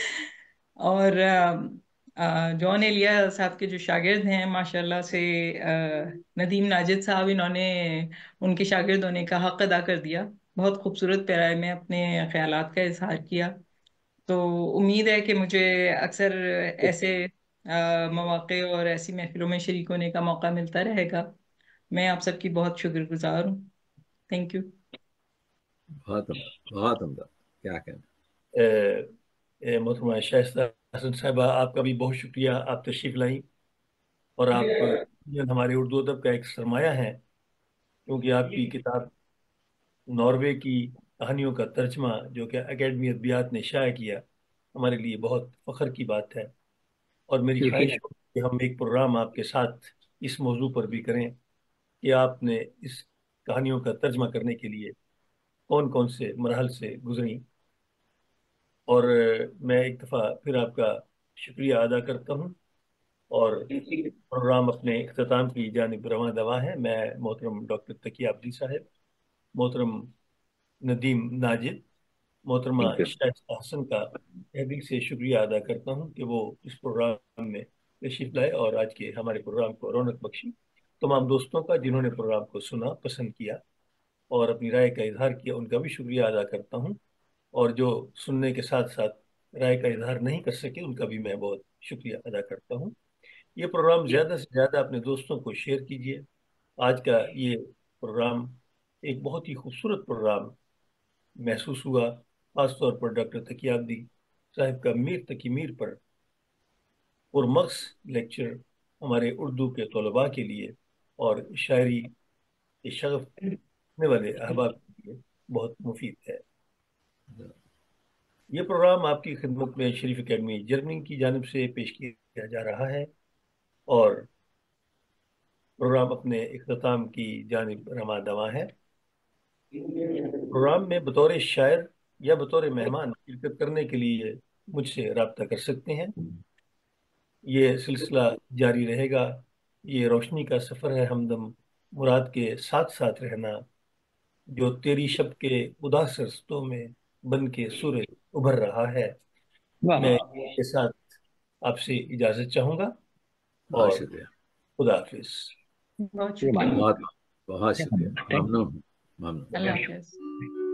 اور آ، آ، جون ایلیا صاحب کے جو شاگرد ہیں ماشاءاللہ سے، آ، ندیم ناجد صاحب، انہوں نے ان کے شاگرد ہونے کا حق ادا کر دیا، بہت خوبصورت پیرائے میں اپنے خیالات کا اظہار کیا۔ تو امید ہے کہ مجھے اکثر ایسے آ، مواقع اور ایسی محفلوں میں شریک ہونے کا موقع ملتا رہے گا۔ میں آپ سب کی بہت شکر گزار ہوں۔ Thank you. بہت عمدہ، بہت عمدہ، کیا کہنا۔ اے- اے محترمہ شائستہ حسن صاحبہ، آپ کا بھی بہت شکریہ، آپ تشریف لائیں، اور آپ یہ ہمارے اردو ادب کا ایک سرمایہ ہیں، کیونکہ آپ کی کتاب ناروے کی کہانیوں کا ترجمہ جو کہ اکیڈمی ادبیات نے شائع کیا، ہمارے لیے بہت فخر کی بات ہے، اور میری خواہش یقین ہو کہ ہم ایک پروگرام آپ کے ساتھ اس موضوع پر بھی کریں کہ آپ نے اس کہانیوں کا ترجمہ کرنے کے لیے کون کون سے مراحل سے گزری، اور میں ایک دفعہ پھر آپ کا شکریہ ادا کرتا ہوں، اور پروگرام اپنے اختتام کی جانب رواں دواں ہے۔ میں محترم ڈاکٹر تقی عابدی صاحب، محترم ندیم ناجد، محترمہ تھینک یو۔ شائستہ حسن کا تہ دل سے شکریہ ادا کرتا ہوں کہ وہ اس پروگرام میں تشریف لائے اور آج کے ہمارے پروگرام کو رونق بخشی۔ تمام دوستوں کا جنہوں نے پروگرام کو سنا، پسند کیا اور اپنی رائے کا اظہار کیا، ان کا بھی شکریہ ادا کرتا ہوں، اور جو سننے کے ساتھ ساتھ رائے کا اظہار نہیں کر سکے، ان کا بھی میں بہت شکریہ ادا کرتا ہوں۔ یہ پروگرام زیادہ سے زیادہ اپنے دوستوں کو شیئر کیجیے۔ آج کا یہ پروگرام ایک بہت ہی خوبصورت پروگرام محسوس ہوا، خاص طور پر ڈاکٹر تقی عابدی صاحب کا میر تقی میر پر پرمغز لیکچر ہمارے اردو کے طلباء کے لیے اور شاعری کے شغف رکھنے والے احباب کے لیے بہت مفید ہے۔ یہ پروگرام آپ کی خدمت میں شریف اکیڈمی جرمنی کی جانب سے پیش کیا جا رہا ہے، اور پروگرام اپنے اختتام کی جانب رواں دواں ہے۔ پروگرام میں بطور شاعر یا بطور مہمان شرکت کرنے کے لیے مجھ سے رابطہ کر سکتے ہیں۔ یہ سلسلہ جاری رہے گا، یہ روشنی کا سفر ہے ہمدم، مراد کے ساتھ ساتھ رہنا، جو تیری شب کے اداس رستوں میں بن کے سورج ابھر رہا ہے۔ واہ، میں کے ساتھ آپ سے اجازت چاہوں گا، بہت اور شکریہ، خدا حافظ۔ بہت یہ شکریہ۔ بات بہت بہت شکریہ، تھینک ممنون، ممنون۔ اللہ حافظ۔